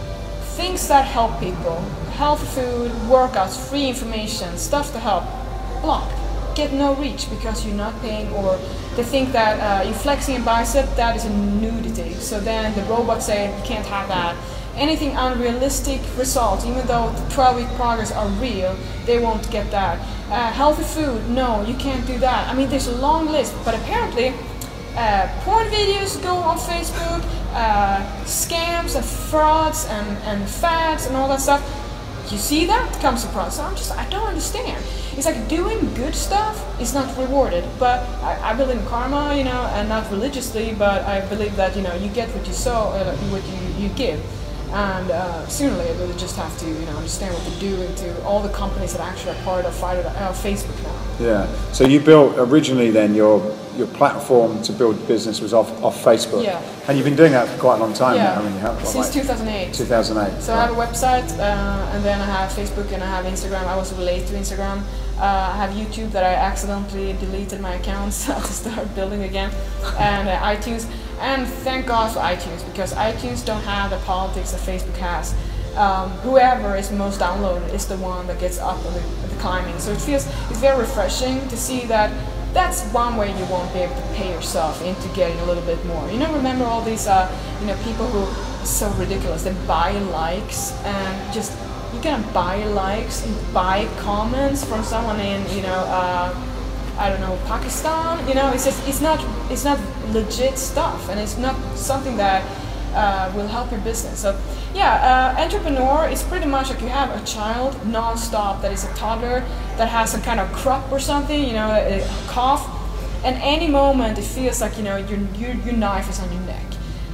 things that help people, healthy food, workouts, free information, stuff to help, block, get no reach because you're not paying, or they think that uh, you're flexing a bicep, that is a nudity. So then the robots say you can't have that. Anything unrealistic results, even though the twelve week progress are real, they won't get that. Uh, healthy food, no, you can't do that. I mean, there's a long list, but apparently uh, porn videos go on Facebook, uh, scams and frauds and, and fads and all that stuff. You see that? Comes across. So I'm just, I don't understand. It's like doing good stuff is not rewarded, but I, I believe in karma, you know, and not religiously, but I believe that, you know, you get what you sow, uh, what you, you give. And uh, sooner or later, they just have to, you know, understand what they're doing to all the companies that actually are part of uh, Facebook now. Yeah. So you built originally then your your platform to build business was off off Facebook. Yeah. And you've been doing that for quite a long time yeah. now. I mean, you have, what, since like, two thousand eight. two thousand eight. So right. I have a website, uh, and then I have Facebook, and I have Instagram. I was late to Instagram. Uh, I have YouTube that I accidentally deleted my accounts. I have to start building again, and uh, iTunes. And thank God for iTunes, because iTunes don't have the politics that Facebook has. Um, whoever is most downloaded is the one that gets up on the, the climbing. So it feels, it's very refreshing to see that that's one way you won't be able to pay yourself into getting a little bit more. You know, remember all these, uh, you know, people who are so ridiculous. They buy likes and just, you can buy likes and buy comments from someone in, you know, uh, I don't know, Pakistan. You know, it's just, it's not, it's not legit stuff, and it's not something that uh, will help your business. So yeah, uh, entrepreneur is pretty much like you have a child non-stop that is a toddler that has some kind of crop or something, you know, a, a cough, and any moment it feels like, you know, your, your, your knife is on your neck.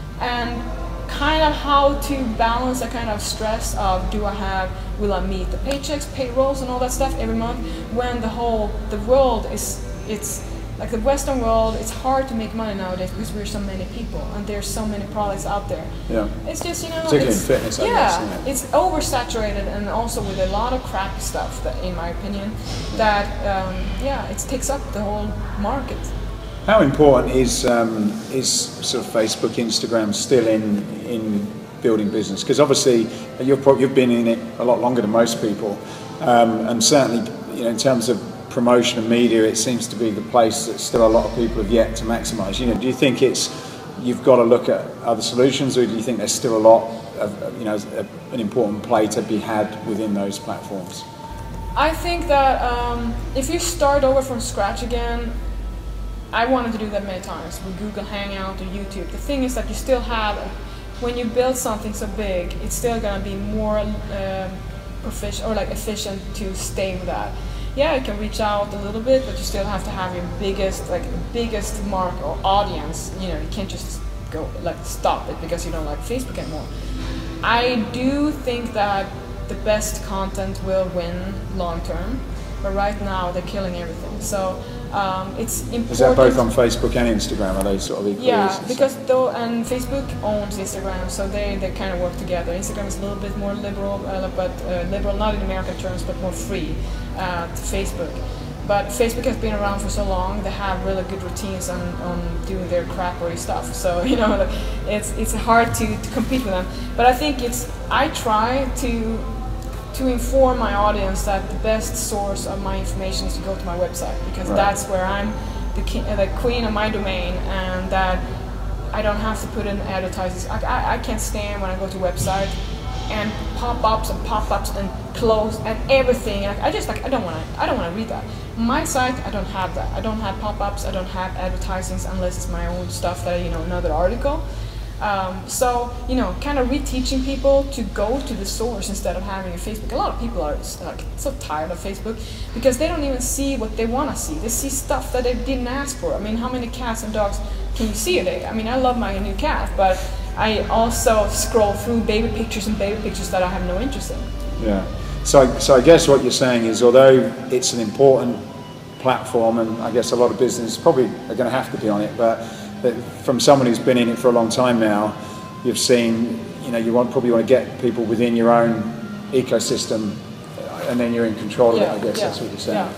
And kind of how to balance that kind of stress of, do I have, will I meet the paychecks, payrolls and all that stuff every month, when the whole, the world is, it's like the Western world, it's hard to make money nowadays because we're so many people and there's so many products out there. Yeah. It's just, you know, particularly it's, in fitness, I yeah, guess, isn't it? it's oversaturated, and also with a lot of crap stuff that, in my opinion, that, um, yeah, it takes up the whole market. How important is um, is sort of Facebook, Instagram still in in building business? Because obviously you've pro you've been in it a lot longer than most people, um, and certainly, you know, in terms of promotion and media, it seems to be the place that still a lot of people have yet to maximise. You know, do you think it's you've got to look at other solutions, or do you think there's still a lot of, you know, a, an important play to be had within those platforms? I think that um, if you start over from scratch again, I wanted to do that many times with Google Hangout or YouTube. The thing is that you still have, when you build something so big, it's still going to be more uh, proficient or like efficient to stay with that. Yeah, you can reach out a little bit, but you still have to have your biggest, like biggest mark or audience. You know, you can't just go like stop it because you don't like Facebook anymore. I do think that the best content will win long term, but right now they're killing everything. So. Um, it's important. Is that both on Facebook and Instagram? Are they sort of equally? Yeah, because though, and Facebook owns Instagram, so they, they kind of work together. Instagram is a little bit more liberal, uh, but uh, liberal not in American terms, but more free uh, to Facebook. But Facebook has been around for so long; they have really good routines on, on doing their crappery stuff. So you know, it's it's hard to, to compete with them. But I think it's I try to. to inform my audience that the best source of my information is to go to my website, because right. that's where I'm the, king, the queen of my domain, and that I don't have to put in advertisements. I, I, I can't stand when I go to a website and pop-ups and pop-ups and close and everything. I, I just like I don't want to I don't want to read that. My site, I don't have that. I don't have pop-ups. I don't have advertisements unless it's my own stuff that, you know, another article. Um, so, you know, kind of reteaching people to go to the source instead of having a Facebook. A lot of people are like so tired of Facebook because they don't even see what they want to see. They see stuff that they didn't ask for. I mean, how many cats and dogs can you see a day? I mean, I love my new cat, but I also scroll through baby pictures and baby pictures that I have no interest in. Yeah. So, so I guess what you're saying is, although it's an important platform, and I guess a lot of businesses probably are going to have to be on it, but that from someone who's been in it for a long time now, you've seen, you know, you want probably want to get people within your own ecosystem, and then you're in control yeah, of it. I guess yeah, that's what you're saying. Yeah.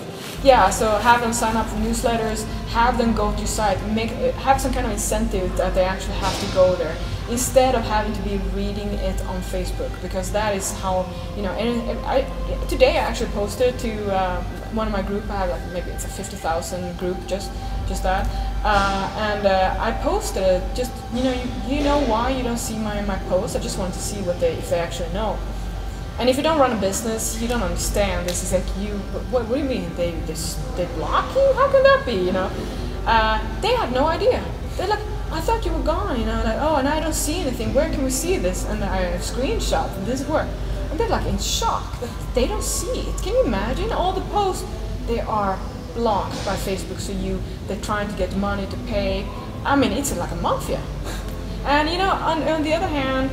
Yeah, so have them sign up for newsletters, have them go to your site, make have some kind of incentive that they actually have to go there, instead of having to be reading it on Facebook, because that is how, you know, and I, today I actually posted to uh, one of my group. I have like maybe it's a fifty thousand group, just just that, uh, and uh, I posted just, you know, you, you know why you don't see my, my posts. I just wanted to see what they, if they actually know. And if you don't run a business, you don't understand. This is like you. What, what do you mean? They they they block you? How can that be? You know, uh, they have no idea. They're like, I thought you were gone. You know, like, oh, and I don't see anything. Where can we see this? And I screenshot and this is where. And they're like in shock that they don't see it. Can you imagine all the posts? They are blocked by Facebook. So you they're trying to get money to pay. I mean, it's like a mafia. And you know, on, on the other hand.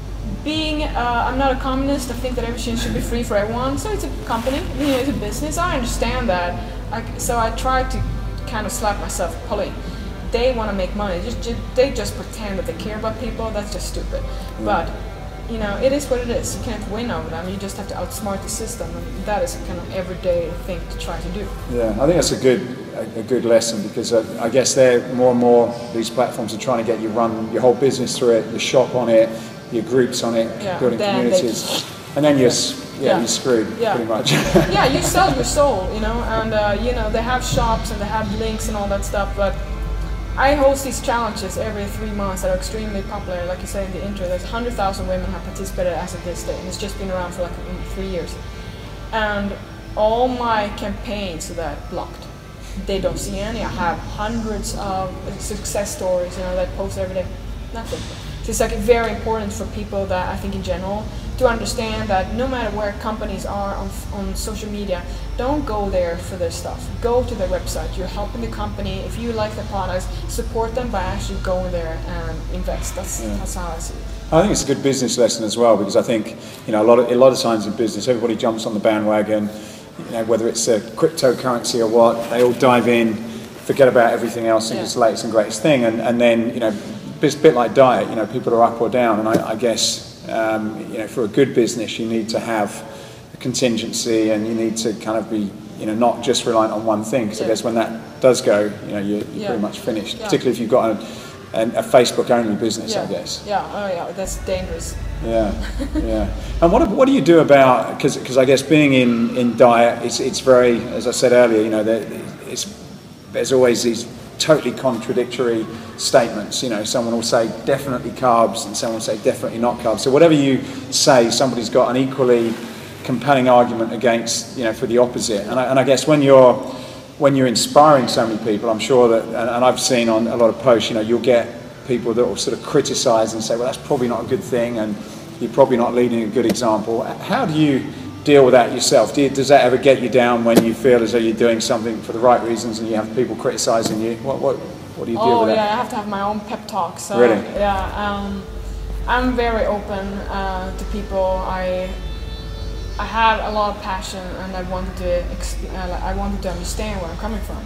Being, uh, I'm not a communist. I think that everything should be free for everyone. So it's a company, you know, it's a business. I understand that. I, so I try to kind of slap myself. Pauline, they want to make money. Just, just they just pretend that they care about people. That's just stupid. Mm. But you know, it is what it is. You can't win over them. You just have to outsmart the system, and that is a kind of everyday thing to try to do. Yeah, I think that's a good a, a good lesson, because uh, I guess they're more and more these platforms are trying to get you run your whole business through it, your shop on it, your groups on it, yeah, building communities, and then you're yeah, yeah. you're screwed yeah. pretty much. Yeah, you sell your soul, you know, and uh, you know they have shops and they have links and all that stuff. But I host these challenges every three months that are extremely popular. Like you say in the intro, there's one hundred thousand women have participated as of this day, and it's just been around for like three years. And all my campaigns are that blocked. They don't see any. I have hundreds of success stories, you know, that post every day. Nothing. So it's like very important for people that I think in general to understand that no matter where companies are on, on social media, don't go there for their stuff. Go to their website. You're helping the company. If you like their products, support them by actually going there and invest. That's, yeah. that's how I see it. I think it's a good business lesson as well, because I think, you know, a lot of a lot of times in business, everybody jumps on the bandwagon. You know, whether it's a cryptocurrency or what, they all dive in, forget about everything else, and yeah. it's the latest and greatest thing, and and then, you know. It's a bit like diet, you know, people are up or down, and I, I guess, um, you know, for a good business, you need to have a contingency, and you need to kind of be, you know, not just reliant on one thing, because yeah. I guess when that does go, you know, you're, you're yeah. pretty much finished, yeah. particularly if you've got a, a, a Facebook-only business, yeah. I guess. Yeah, oh yeah, that's dangerous. Yeah, yeah. And what what do you do about, because because I guess being in, in diet, it's it's very, as I said earlier, you know, there, it's there's always these totally contradictory statements. You know, someone will say definitely carbs and someone will say definitely not carbs. So whatever you say, somebody's got an equally compelling argument against, you know, for the opposite. And I, and I guess when you're when you're inspiring so many people, I'm sure that, and, and I've seen on a lot of posts, you know, you'll get people that will sort of criticize and say, well, that's probably not a good thing, and you're probably not leading a good example. How do you deal with that yourself? Do you, does that ever get you down when you feel as though you're doing something for the right reasons and you have people criticizing you? What what what do you deal oh, with that? Oh yeah, I have to have my own pep talk. So, really? Yeah, um, I'm very open uh, to people. I I had a lot of passion, and I wanted to exp- uh, I wanted to understand where I'm coming from.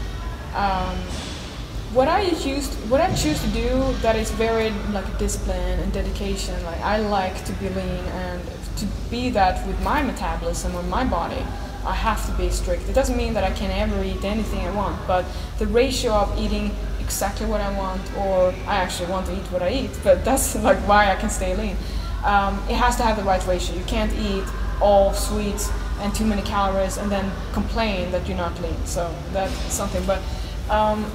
Um, what I choose what I choose to do that is very like discipline and dedication. Like I like to be lean, and to be that with my metabolism, with my body, I have to be strict. It doesn't mean that I can ever eat anything I want, but the ratio of eating exactly what I want, or I actually want to eat what I eat, but that's like why I can stay lean. Um, it has to have the right ratio. You can't eat all sweets and too many calories and then complain that you're not lean. So that's something. But um,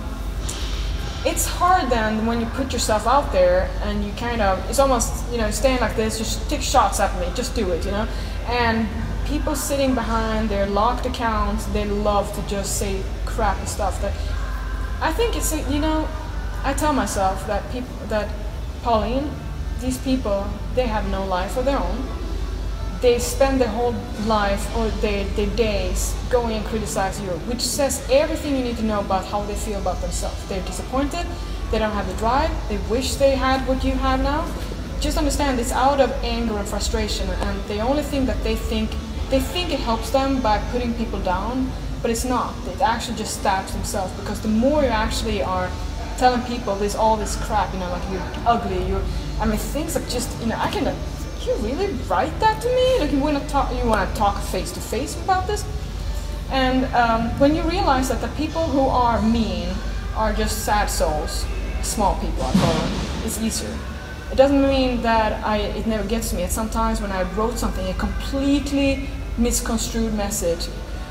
it's hard then when you put yourself out there and you kind of, it's almost, you know, stand like this, just take shots at me, just do it, you know. And people sitting behind their locked accounts, they love to just say crappy stuff. That I think it's, you know, I tell myself that people, that Pauline, these people, they have no life of their own. They spend their whole life or their, their days going and criticize you, which says everything you need to know about how they feel about themselves. They're disappointed, they don't have the drive, they wish they had what you have now. Just understand it's out of anger and frustration, and the only thing that they think, they think it helps them by putting people down, but it's not. It actually just stabs themselves, because the more you actually are telling people this all this crap, you know, like you're ugly, you're, I mean, things that just, you know, I can, you really write that to me? Like you want to talk, you want to talk face to face about this? And um, when you realize that the people who are mean are just sad souls, small people, I call them, it's easier. It doesn't mean that I, it never gets to me. And sometimes when I wrote something, a completely misconstrued message,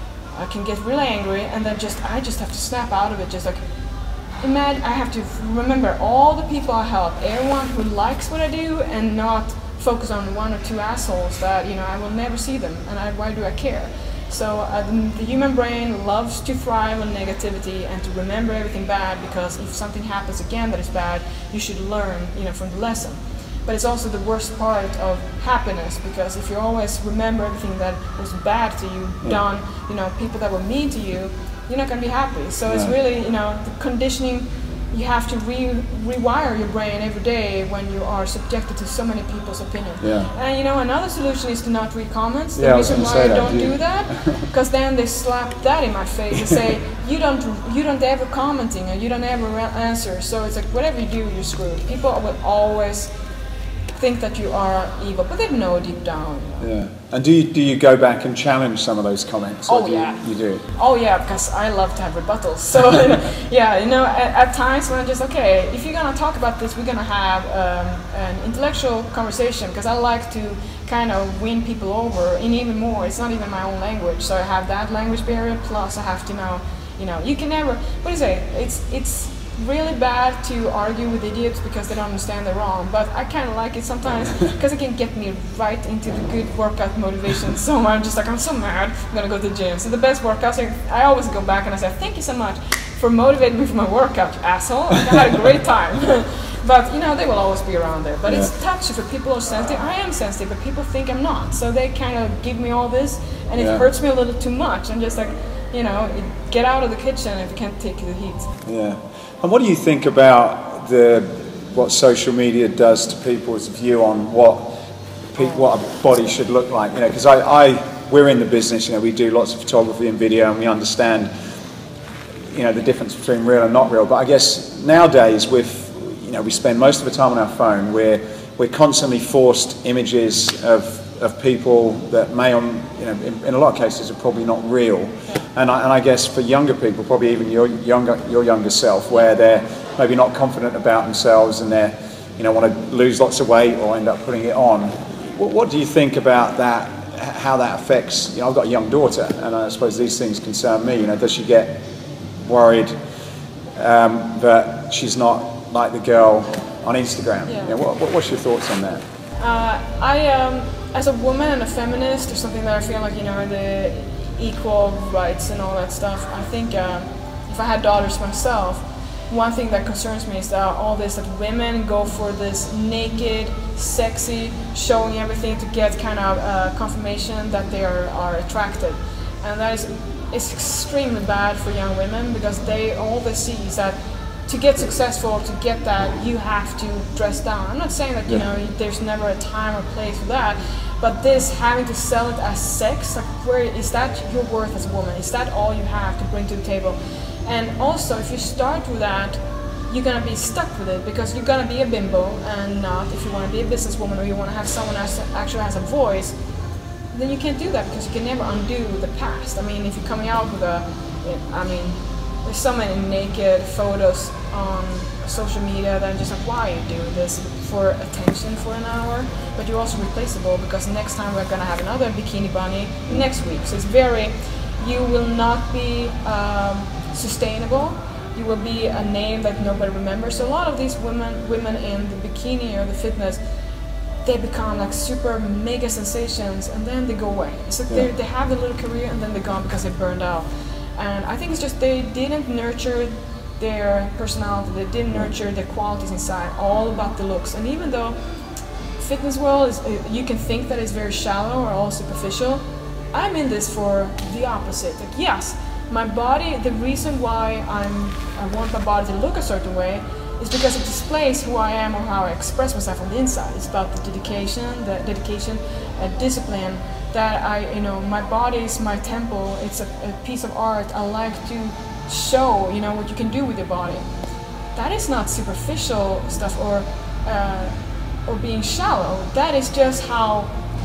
I can get really angry, and then just I just have to snap out of it. Just like, imagine, I have to remember all the people I help, everyone who likes what I do, and not focus on one or two assholes that, you know, I will never see them, and I, why do I care? So uh, the, the human brain loves to thrive on negativity and to remember everything bad, because if something happens again that is bad, you should learn, you know, from the lesson. But it's also the worst part of happiness, because if you always remember everything that was bad to you, yeah. done, you know, people that were mean to you, you're not going to be happy. So yeah. it's really, you know, the conditioning. You have to re rewire your brain every day when you are subjected to so many people's opinions. Yeah. And you know, another solution is to not read comments. The yeah, reason why I don't that, do that, because then they slap that in my face and say, you don't, you don't ever commenting, or you don't ever answer. So it's like, whatever you do, you're screwed. People will always think that you are evil, but they know deep down. You know? Yeah. And do you do you go back and challenge some of those comments? Oh do yeah. You, you do. Oh yeah, because I love to have rebuttals. So yeah, you know, at, at times when I'm just okay, if you're gonna talk about this, we're gonna have um, an intellectual conversation, because I like to kind of win people over, and even more. It's not even my own language, so I have that language barrier. Plus, I have to know, you know, you can never. What do you say? It's it's. really bad to argue with idiots because they don't understand they're wrong, but I kind of like it sometimes because it can get me right into the good workout motivation. So I'm just like, I'm so mad, I'm gonna go to the gym. So the best workouts, I always go back and I say, thank you so much for motivating me for my workout, you asshole. I had a great time. But you know, they will always be around there. But yeah. it's touchy for people who are sensitive. I am sensitive, but people think I'm not. So they kind of give me all this, and it yeah. hurts me a little too much. I'm just like, you know, get out of the kitchen if you can't take the heat. Yeah. And what do you think about the what social media does to people's view on what people, what a body should look like? You know, because I, I, we're in the business. You know, we do lots of photography and video, and we understand, you know, the difference between real and not real. But I guess nowadays, with, you know, we spend most of the time on our phone. We're we're constantly forced images of of people that may, on, you know, in, in a lot of cases, are probably not real. And I, and I guess for younger people, probably even your younger your younger self, where they're maybe not confident about themselves and they're, you know, want to lose lots of weight or end up putting it on. What, what do you think about that? How that affects? You know, I've got a young daughter, and I suppose these things concern me. You know, does she get worried um, that she's not like the girl on Instagram? Yeah. You know, what, what, what's your thoughts on that? Uh, I, um, as a woman and a feminist, or something that I feel like, you know, the equal rights and all that stuff, I think uh, if I had daughters myself, one thing that concerns me is that all this, that women go for this naked, sexy, showing everything to get kind of uh, confirmation that they are, are attracted. And that is it's extremely bad for young women, because they all they see is that to get successful, to get that, you have to dress down. I'm not saying that, you know, there's never a time or place for that, but this having to sell it as sex, like, where is that your worth as a woman? Is that all you have to bring to the table? And also, if you start with that, you're gonna be stuck with it, because you're gonna be a bimbo and not, if you wanna be a businesswoman or you wanna have someone who actually has a voice, then you can't do that, because you can never undo the past. I mean, if you're coming out with a, I mean, there's so many naked photos on social media that I'm just like, why are you doing this? For attention for an hour? But you're also replaceable, because next time we're gonna have another bikini bunny next week. So it's very, you will not be um, sustainable. You will be a name that nobody remembers. So a lot of these women, women in the bikini or the fitness, they become like super mega sensations, and then they go away. So yeah. they they have a little career and then they're gone because they burned out. And I think it's just they didn't nurture their personality, they didn't nurture their qualities inside, all about the looks. And even though fitness world is, you can think that it's very shallow or all superficial, I'm in this for the opposite. Like, yes, my body, the reason why I'm, I want my body to look a certain way is because it displays who I am or how I express myself on the inside. It's about the dedication, the dedication, uh, discipline. That I, you know, my body is my temple. It's a, a piece of art. I like to show, you know, what you can do with your body. That is not superficial stuff or uh, or being shallow. That is just how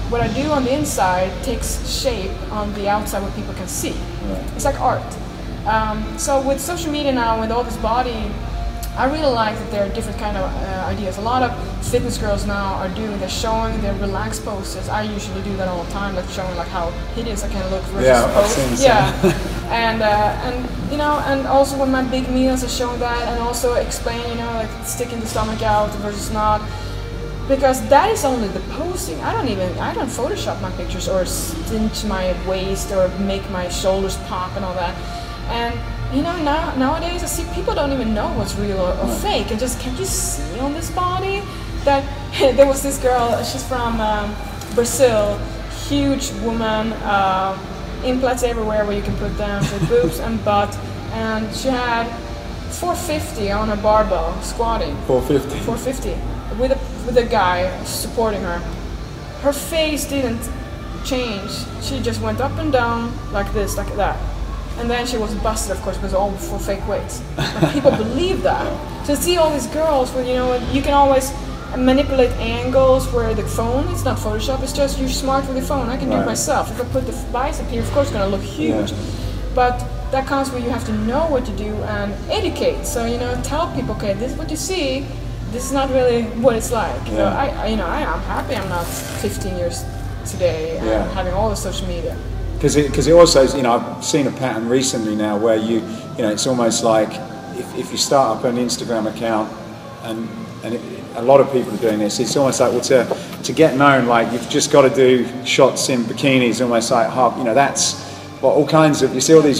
what I do on the inside takes shape on the outside, what people can see. Right. It's like art. Um, so with social media now, with all this body, I really like that there are different kind of uh, ideas. A lot of fitness girls now are doing, they're showing their relaxed poses. I usually do that all the time, like showing like how hideous I can look versus yeah, pose. I've seen yeah, and uh, and you know, and also with my big meals, I show that, and also explain, you know, like sticking the stomach out versus not, because that is only the posing. I don't even, I don't Photoshop my pictures or cinch my waist or make my shoulders pop and all that. And you know, now, nowadays I see people don't even know what's real or, or fake. And just, can you see on this body that there was this girl, she's from um, Brazil, huge woman, uh, implants everywhere where you can put them, with boobs and butt, and she had four fifty on her barbell squatting. four fifty? four fifty, with a, with a guy supporting her. Her face didn't change, she just went up and down like this, like that. And then she was busted, of course, because all for fake weights. And people believe that. So see all these girls where, you know, you can always manipulate angles where the phone, it's not Photoshop, it's just you're smart with your phone. I can do right. it myself. If I put the bicep here, of course it's going to look huge. Yeah. But that comes where you have to know what to do and educate. So, you know, tell people, okay, this is what you see. This is not really what it's like. Yeah. So I, I, you know, I, I'm happy I'm not fifteen years today and yeah. having all the social media. Because it, cause it also, you know, I've seen a pattern recently now where you, you know, it's almost like if, if you start up an Instagram account, and and it, a lot of people are doing this, it's almost like, well, to, to get known, like you've just got to do shots in bikinis, almost like half, you know, that's, well, all kinds of, you see all these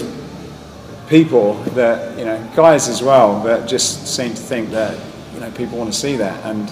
people that, you know, guys as well, that just seem to think that, you know, people want to see that. And,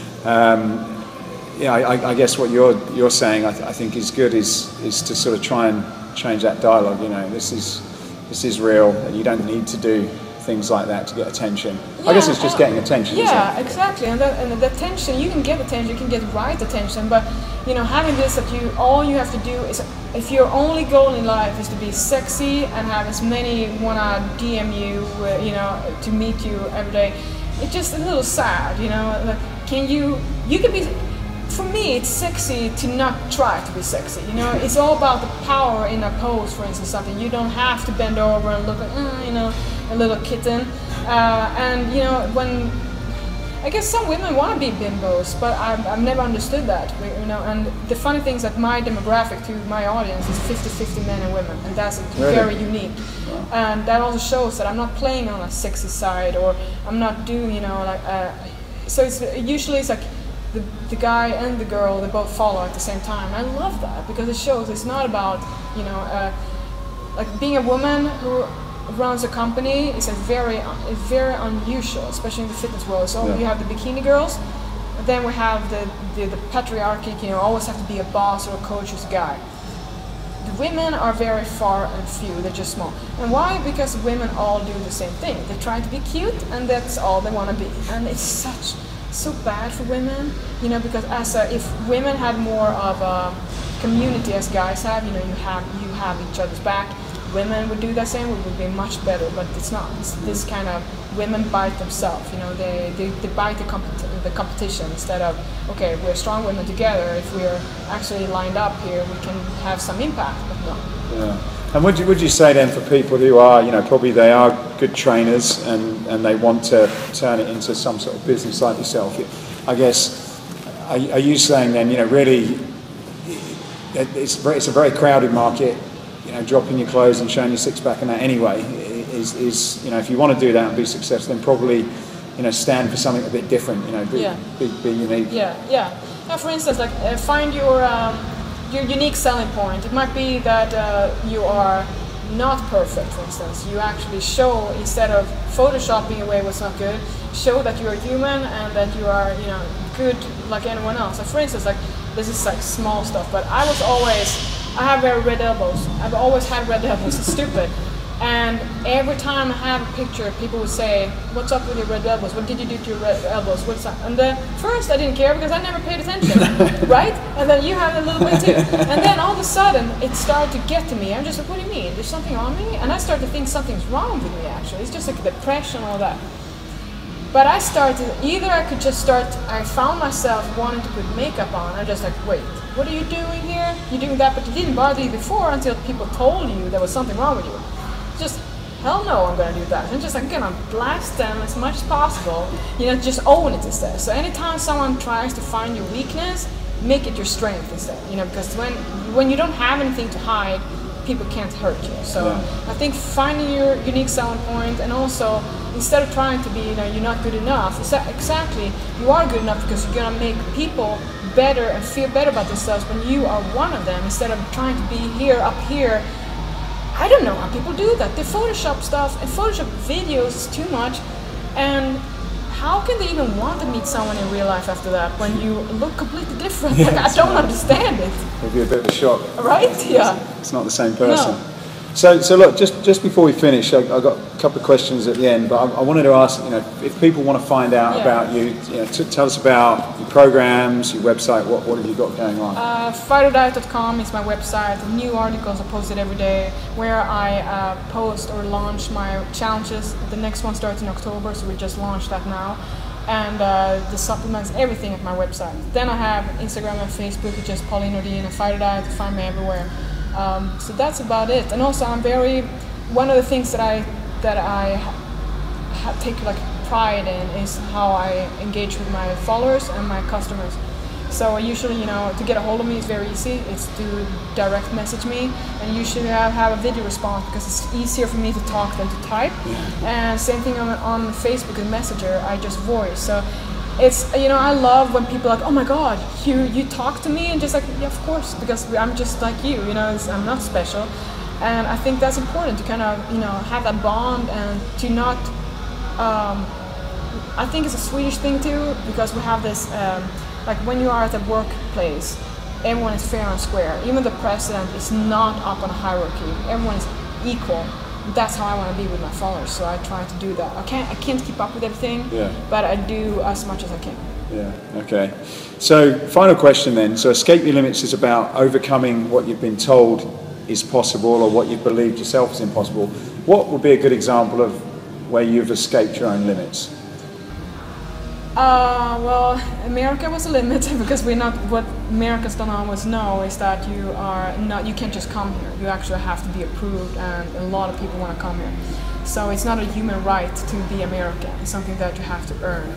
um, yeah, I, I guess what you're you're saying, I, th- I think, is good. Is is to sort of try and change that dialogue. You know, this is this is real. You don't need to do things like that to get attention. Yeah, I guess it's just getting attention. Yeah, isn't it? Exactly. And the, and the attention, you can get attention, you can get right attention. But you know, having this that you all you have to do is, if your only goal in life is to be sexy and have as many wanna D M you, uh, you know, to meet you every day, it's just a little sad. You know, like, can you you can be. For me, it's sexy to not try to be sexy. You know, it's all about the power in a pose, for instance, something. You don't have to bend over and look like, mm, you know, a little kitten. Uh, and, you know, when, I guess some women want to be bimbos, but I've, I've never understood that, you know. And the funny thing is that my demographic to my audience is fifty fifty men and women, and that's really? very unique. Wow. And that also shows that I'm not playing on a sexy side, or I'm not doing, you know, like, uh, so it's usually it's like, The, the guy and the girl, they both follow at the same time. I love that because it shows it's not about, you know, uh, like being a woman who runs a company is a very, uh, very unusual, especially in the fitness world. So yeah. you have the bikini girls, then we have the, the, the patriarchy, you know, always have to be a boss or a coach who's a guy. The women are very far and few, they're just small. And why? Because women all do the same thing. They try to be cute and that's all they want to be. And it's such... so bad for women, you know, because as a, if women had more of a community as guys have, you know, you have you have each other's back, women would do the same, it would be much better, but it's not. It's this kind of, women bite themselves, you know, they, they, they bite the, compet- the competition instead of, okay, we're strong women together, if we're actually lined up here, we can have some impact, but no. Yeah. And would you, would you say then for people who are, you know, probably they are good trainers and, and they want to turn it into some sort of business like yourself, I guess, are, are you saying then, you know, really, it's, it's a very crowded market, you know, dropping your clothes and showing your six pack and that anyway, is, is, you know, if you want to do that and be successful, then probably, you know, stand for something a bit different, you know, be, yeah. be, be unique. Yeah, yeah. Now, for instance, like, uh, find your... Um, your unique selling point. It might be that uh, you are not perfect, for instance. You actually show, instead of photoshopping away what's not good, show that you're human and that you are, you know, good like anyone else. So for instance, like, this is like small stuff, but I was always, I have very red elbows. I've always had red elbows, it's stupid. And every time I have a picture, people would say, what's up with your red elbows? What did you do to your red elbows? What's up? And then first I didn't care because I never paid attention, right? And then you have a little bit too. And then all of a sudden it started to get to me. I'm just like, what do you mean? There's something on me? And I started to think something's wrong with me actually. It's just like depression and all that. But I started, either I could just start, I found myself wanting to put makeup on. I'm just like, wait, what are you doing here? You're doing that, but it didn't bother you before until people told you there was something wrong with you. Just, hell no, I'm gonna do that. I'm just like, I'm gonna blast them as much as possible. You know, just own it instead. So anytime someone tries to find your weakness, make it your strength instead. You know, because when when you don't have anything to hide, people can't hurt you. So yeah. I think finding your unique selling point, and also instead of trying to be, you know, you're not good enough, exactly, you are good enough because you're gonna make people better and feel better about themselves when you are one of them, instead of trying to be here, up here. I don't know how people do that. They Photoshop stuff, and Photoshop videos is too much, and how can they even want to meet someone in real life after that when you look completely different? Like, I don't understand it. It'll be a bit of a shock. Right? Yeah. It's not the same person. No. So, so look, just just before we finish, I, I've got a couple of questions at the end, but I, I wanted to ask, you know, if people want to find out yeah. about you, you know, t- tell us about your programs, your website, what, what have you got going on? Uh, fighter diet dot com is my website. New articles are posted every day where I uh, post or launch my challenges. The next one starts in October, so we just launched that now. And uh, the supplements, everything at my website. Then I have Instagram and Facebook, which is Pauline Nordin and Fighter Diet. You find me everywhere. Um, so that's about it. And also, I'm very, one of the things that I that I ha- take like pride in is how I engage with my followers and my customers. So usually, you know, to get a hold of me is very easy. It's to direct message me, and usually I have a video response because it's easier for me to talk than to type. Yeah. And same thing on, on Facebook and Messenger, I just voice. So it's, you know, I love when people are like, oh my God, you you talk to me, and just like, yeah, of course, because I'm just like you, you know, it's, I'm not special. And I think that's important to kind of, you know, have that bond and to not, um, I think it's a Swedish thing too, because we have this, um, like when you are at a workplace, everyone is fair and square. Even the president is not up on a hierarchy. Everyone is equal. That's how I want to be with my followers. So I try to do that. I can't, I can't keep up with everything, yeah. but I do as much as I can. Yeah. Okay. So final question then. So Escape Your Limits is about overcoming what you've been told is possible, or what you've believed yourself is impossible. What would be a good example of where you've escaped your own limits? Uh, well, America was a limit because we're not. What Americans don't always know is that you are not. You can't just come here. You actually have to be approved, and a lot of people want to come here. So it's not a human right to be American. It's something that you have to earn.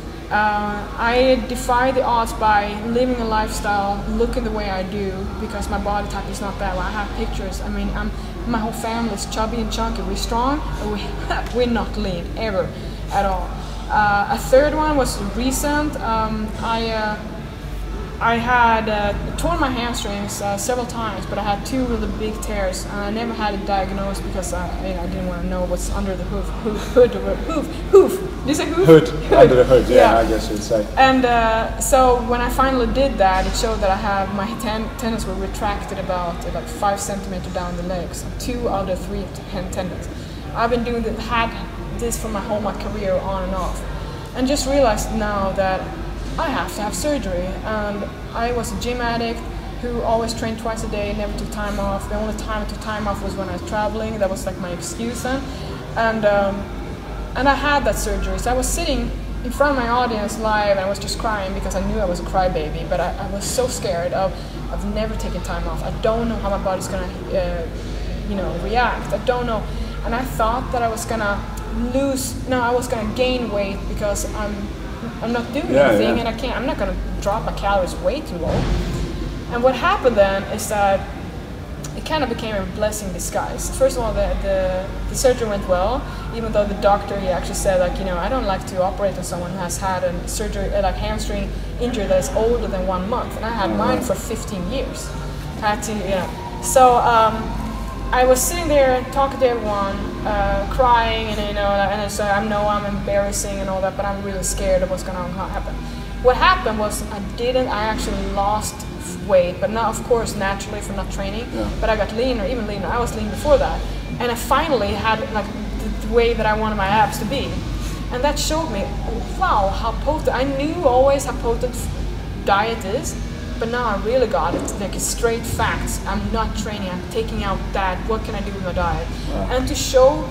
Uh, I defy the odds by living a lifestyle, looking the way I do, because my body type is not that. Well, I have pictures. I mean, I'm, my whole family is chubby and chunky. We're strong, but we, we're not lean ever at all. Uh, a third one was recent. Um, I uh, I had uh, torn my hamstrings uh, several times, but I had two really big tears, and I never had it diagnosed because I, you know, I didn't want to know what's under the hoof. Hoof, hood, hoof, hoof. Did you say hoof? Hood, hood. Under the hood. Yeah, yeah, I guess you'd say. And uh, so when I finally did that, it showed that I have my ten- tendons were retracted about uh, like five centimeters down the legs. Two out of three ten- tendons. I've been doing the, had this for my whole my career on and off, and just realized now that I have to have surgery. And I was a gym addict who always trained twice a day, never took time off. The only time I took time off was when I was traveling. That was like my excuse then. And um, and I had that surgery. So I was sitting in front of my audience live, and I was just crying because I knew I was a crybaby. But I, I was so scared of of never taking time off. I don't know how my body's gonna, uh, you know, react. I don't know. And I thought that I was gonna lose. No, I was gonna gain weight because I'm. I'm not doing yeah, anything, yeah. and I can't. I'm not going to drop my calories way too low. And what happened then is that it kind of became a blessing in disguise. First of all, the, the the surgery went well, even though the doctor he actually said, like, you know, I don't like to operate on someone who has had a surgery, like hamstring injury that is older than one month, and I had mine for fifteen years. I had to, you know. So um, I was sitting there talking to everyone, uh, crying, and you know, and so I know I'm embarrassing and all that, but I'm really scared of what's going to happen. What happened was I didn't. I actually lost weight, but not, of course, naturally from not training. Yeah. But I got leaner, even leaner. I was lean before that, and I finally had like the, the way that I wanted my abs to be, and that showed me, wow, how potent. I knew always how potent diet is. But now I really got it, like it's straight facts. I'm not training, I'm taking out that, what can I do with my diet? Wow. And to show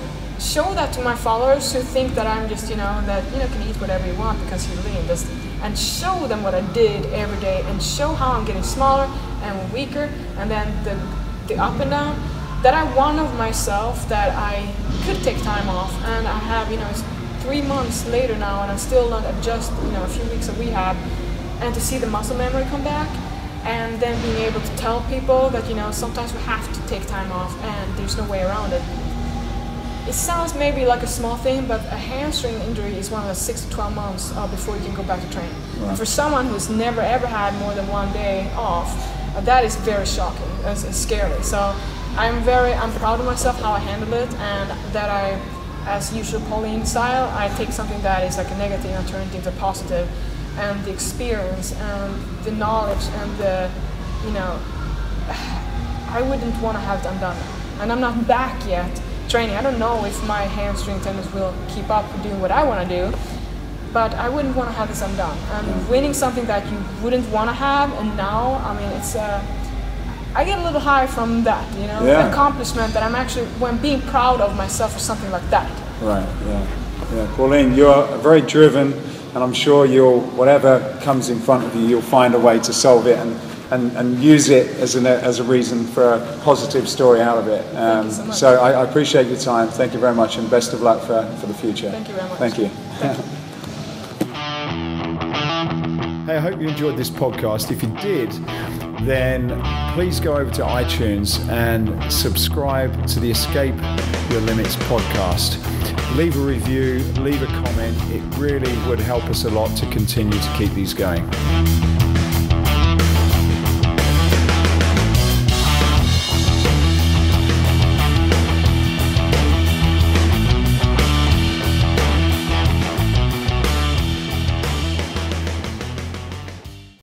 show that to my followers who think that I'm just, you know, that, you know, can eat whatever you want because you're lean. Just, and show them what I did every day and show how I'm getting smaller and weaker, and then the, the up and down, that I one of myself, that I could take time off, and I have, you know, it's three months later now and I'm still not just, you know, a few weeks of rehab, and to see the muscle memory come back, and then being able to tell people that, you know, sometimes we have to take time off and there's no way around it. It sounds maybe like a small thing, but a hamstring injury is one of the six to twelve months uh, before you can go back to training. Right. For someone who's never ever had more than one day off, uh, that is very shocking. It's, it's scary. So I'm very, I'm proud of myself how I handled it, and that I, as usual Pauline style, I take something that is like a negative and turn it into positive, and the experience and the knowledge and the, you know, I wouldn't want to have it undone. And I'm not back yet training. I don't know if my hamstring tendons will keep up doing what I want to do, but I wouldn't want to have this undone. And yeah. winning something that you wouldn't want to have, and now, I mean, it's uh, I get a little high from that, you know, yeah. the accomplishment that I'm actually, when being proud of myself for something like that. Right, yeah. Yeah, Pauline, you're very driven, and I'm sure you'll, whatever comes in front of you, you'll find a way to solve it and And, and use it as, an, as a reason for a positive story out of it. Um, Thank you so much. So I, I appreciate your time. Thank you very much, and best of luck for, for the future. Thank you very much. Thank you. Thank you. Hey, I hope you enjoyed this podcast. If you did, then please go over to iTunes and subscribe to the Escape Your Limits podcast. Leave a review, leave a comment. It really would help us a lot to continue to keep these going.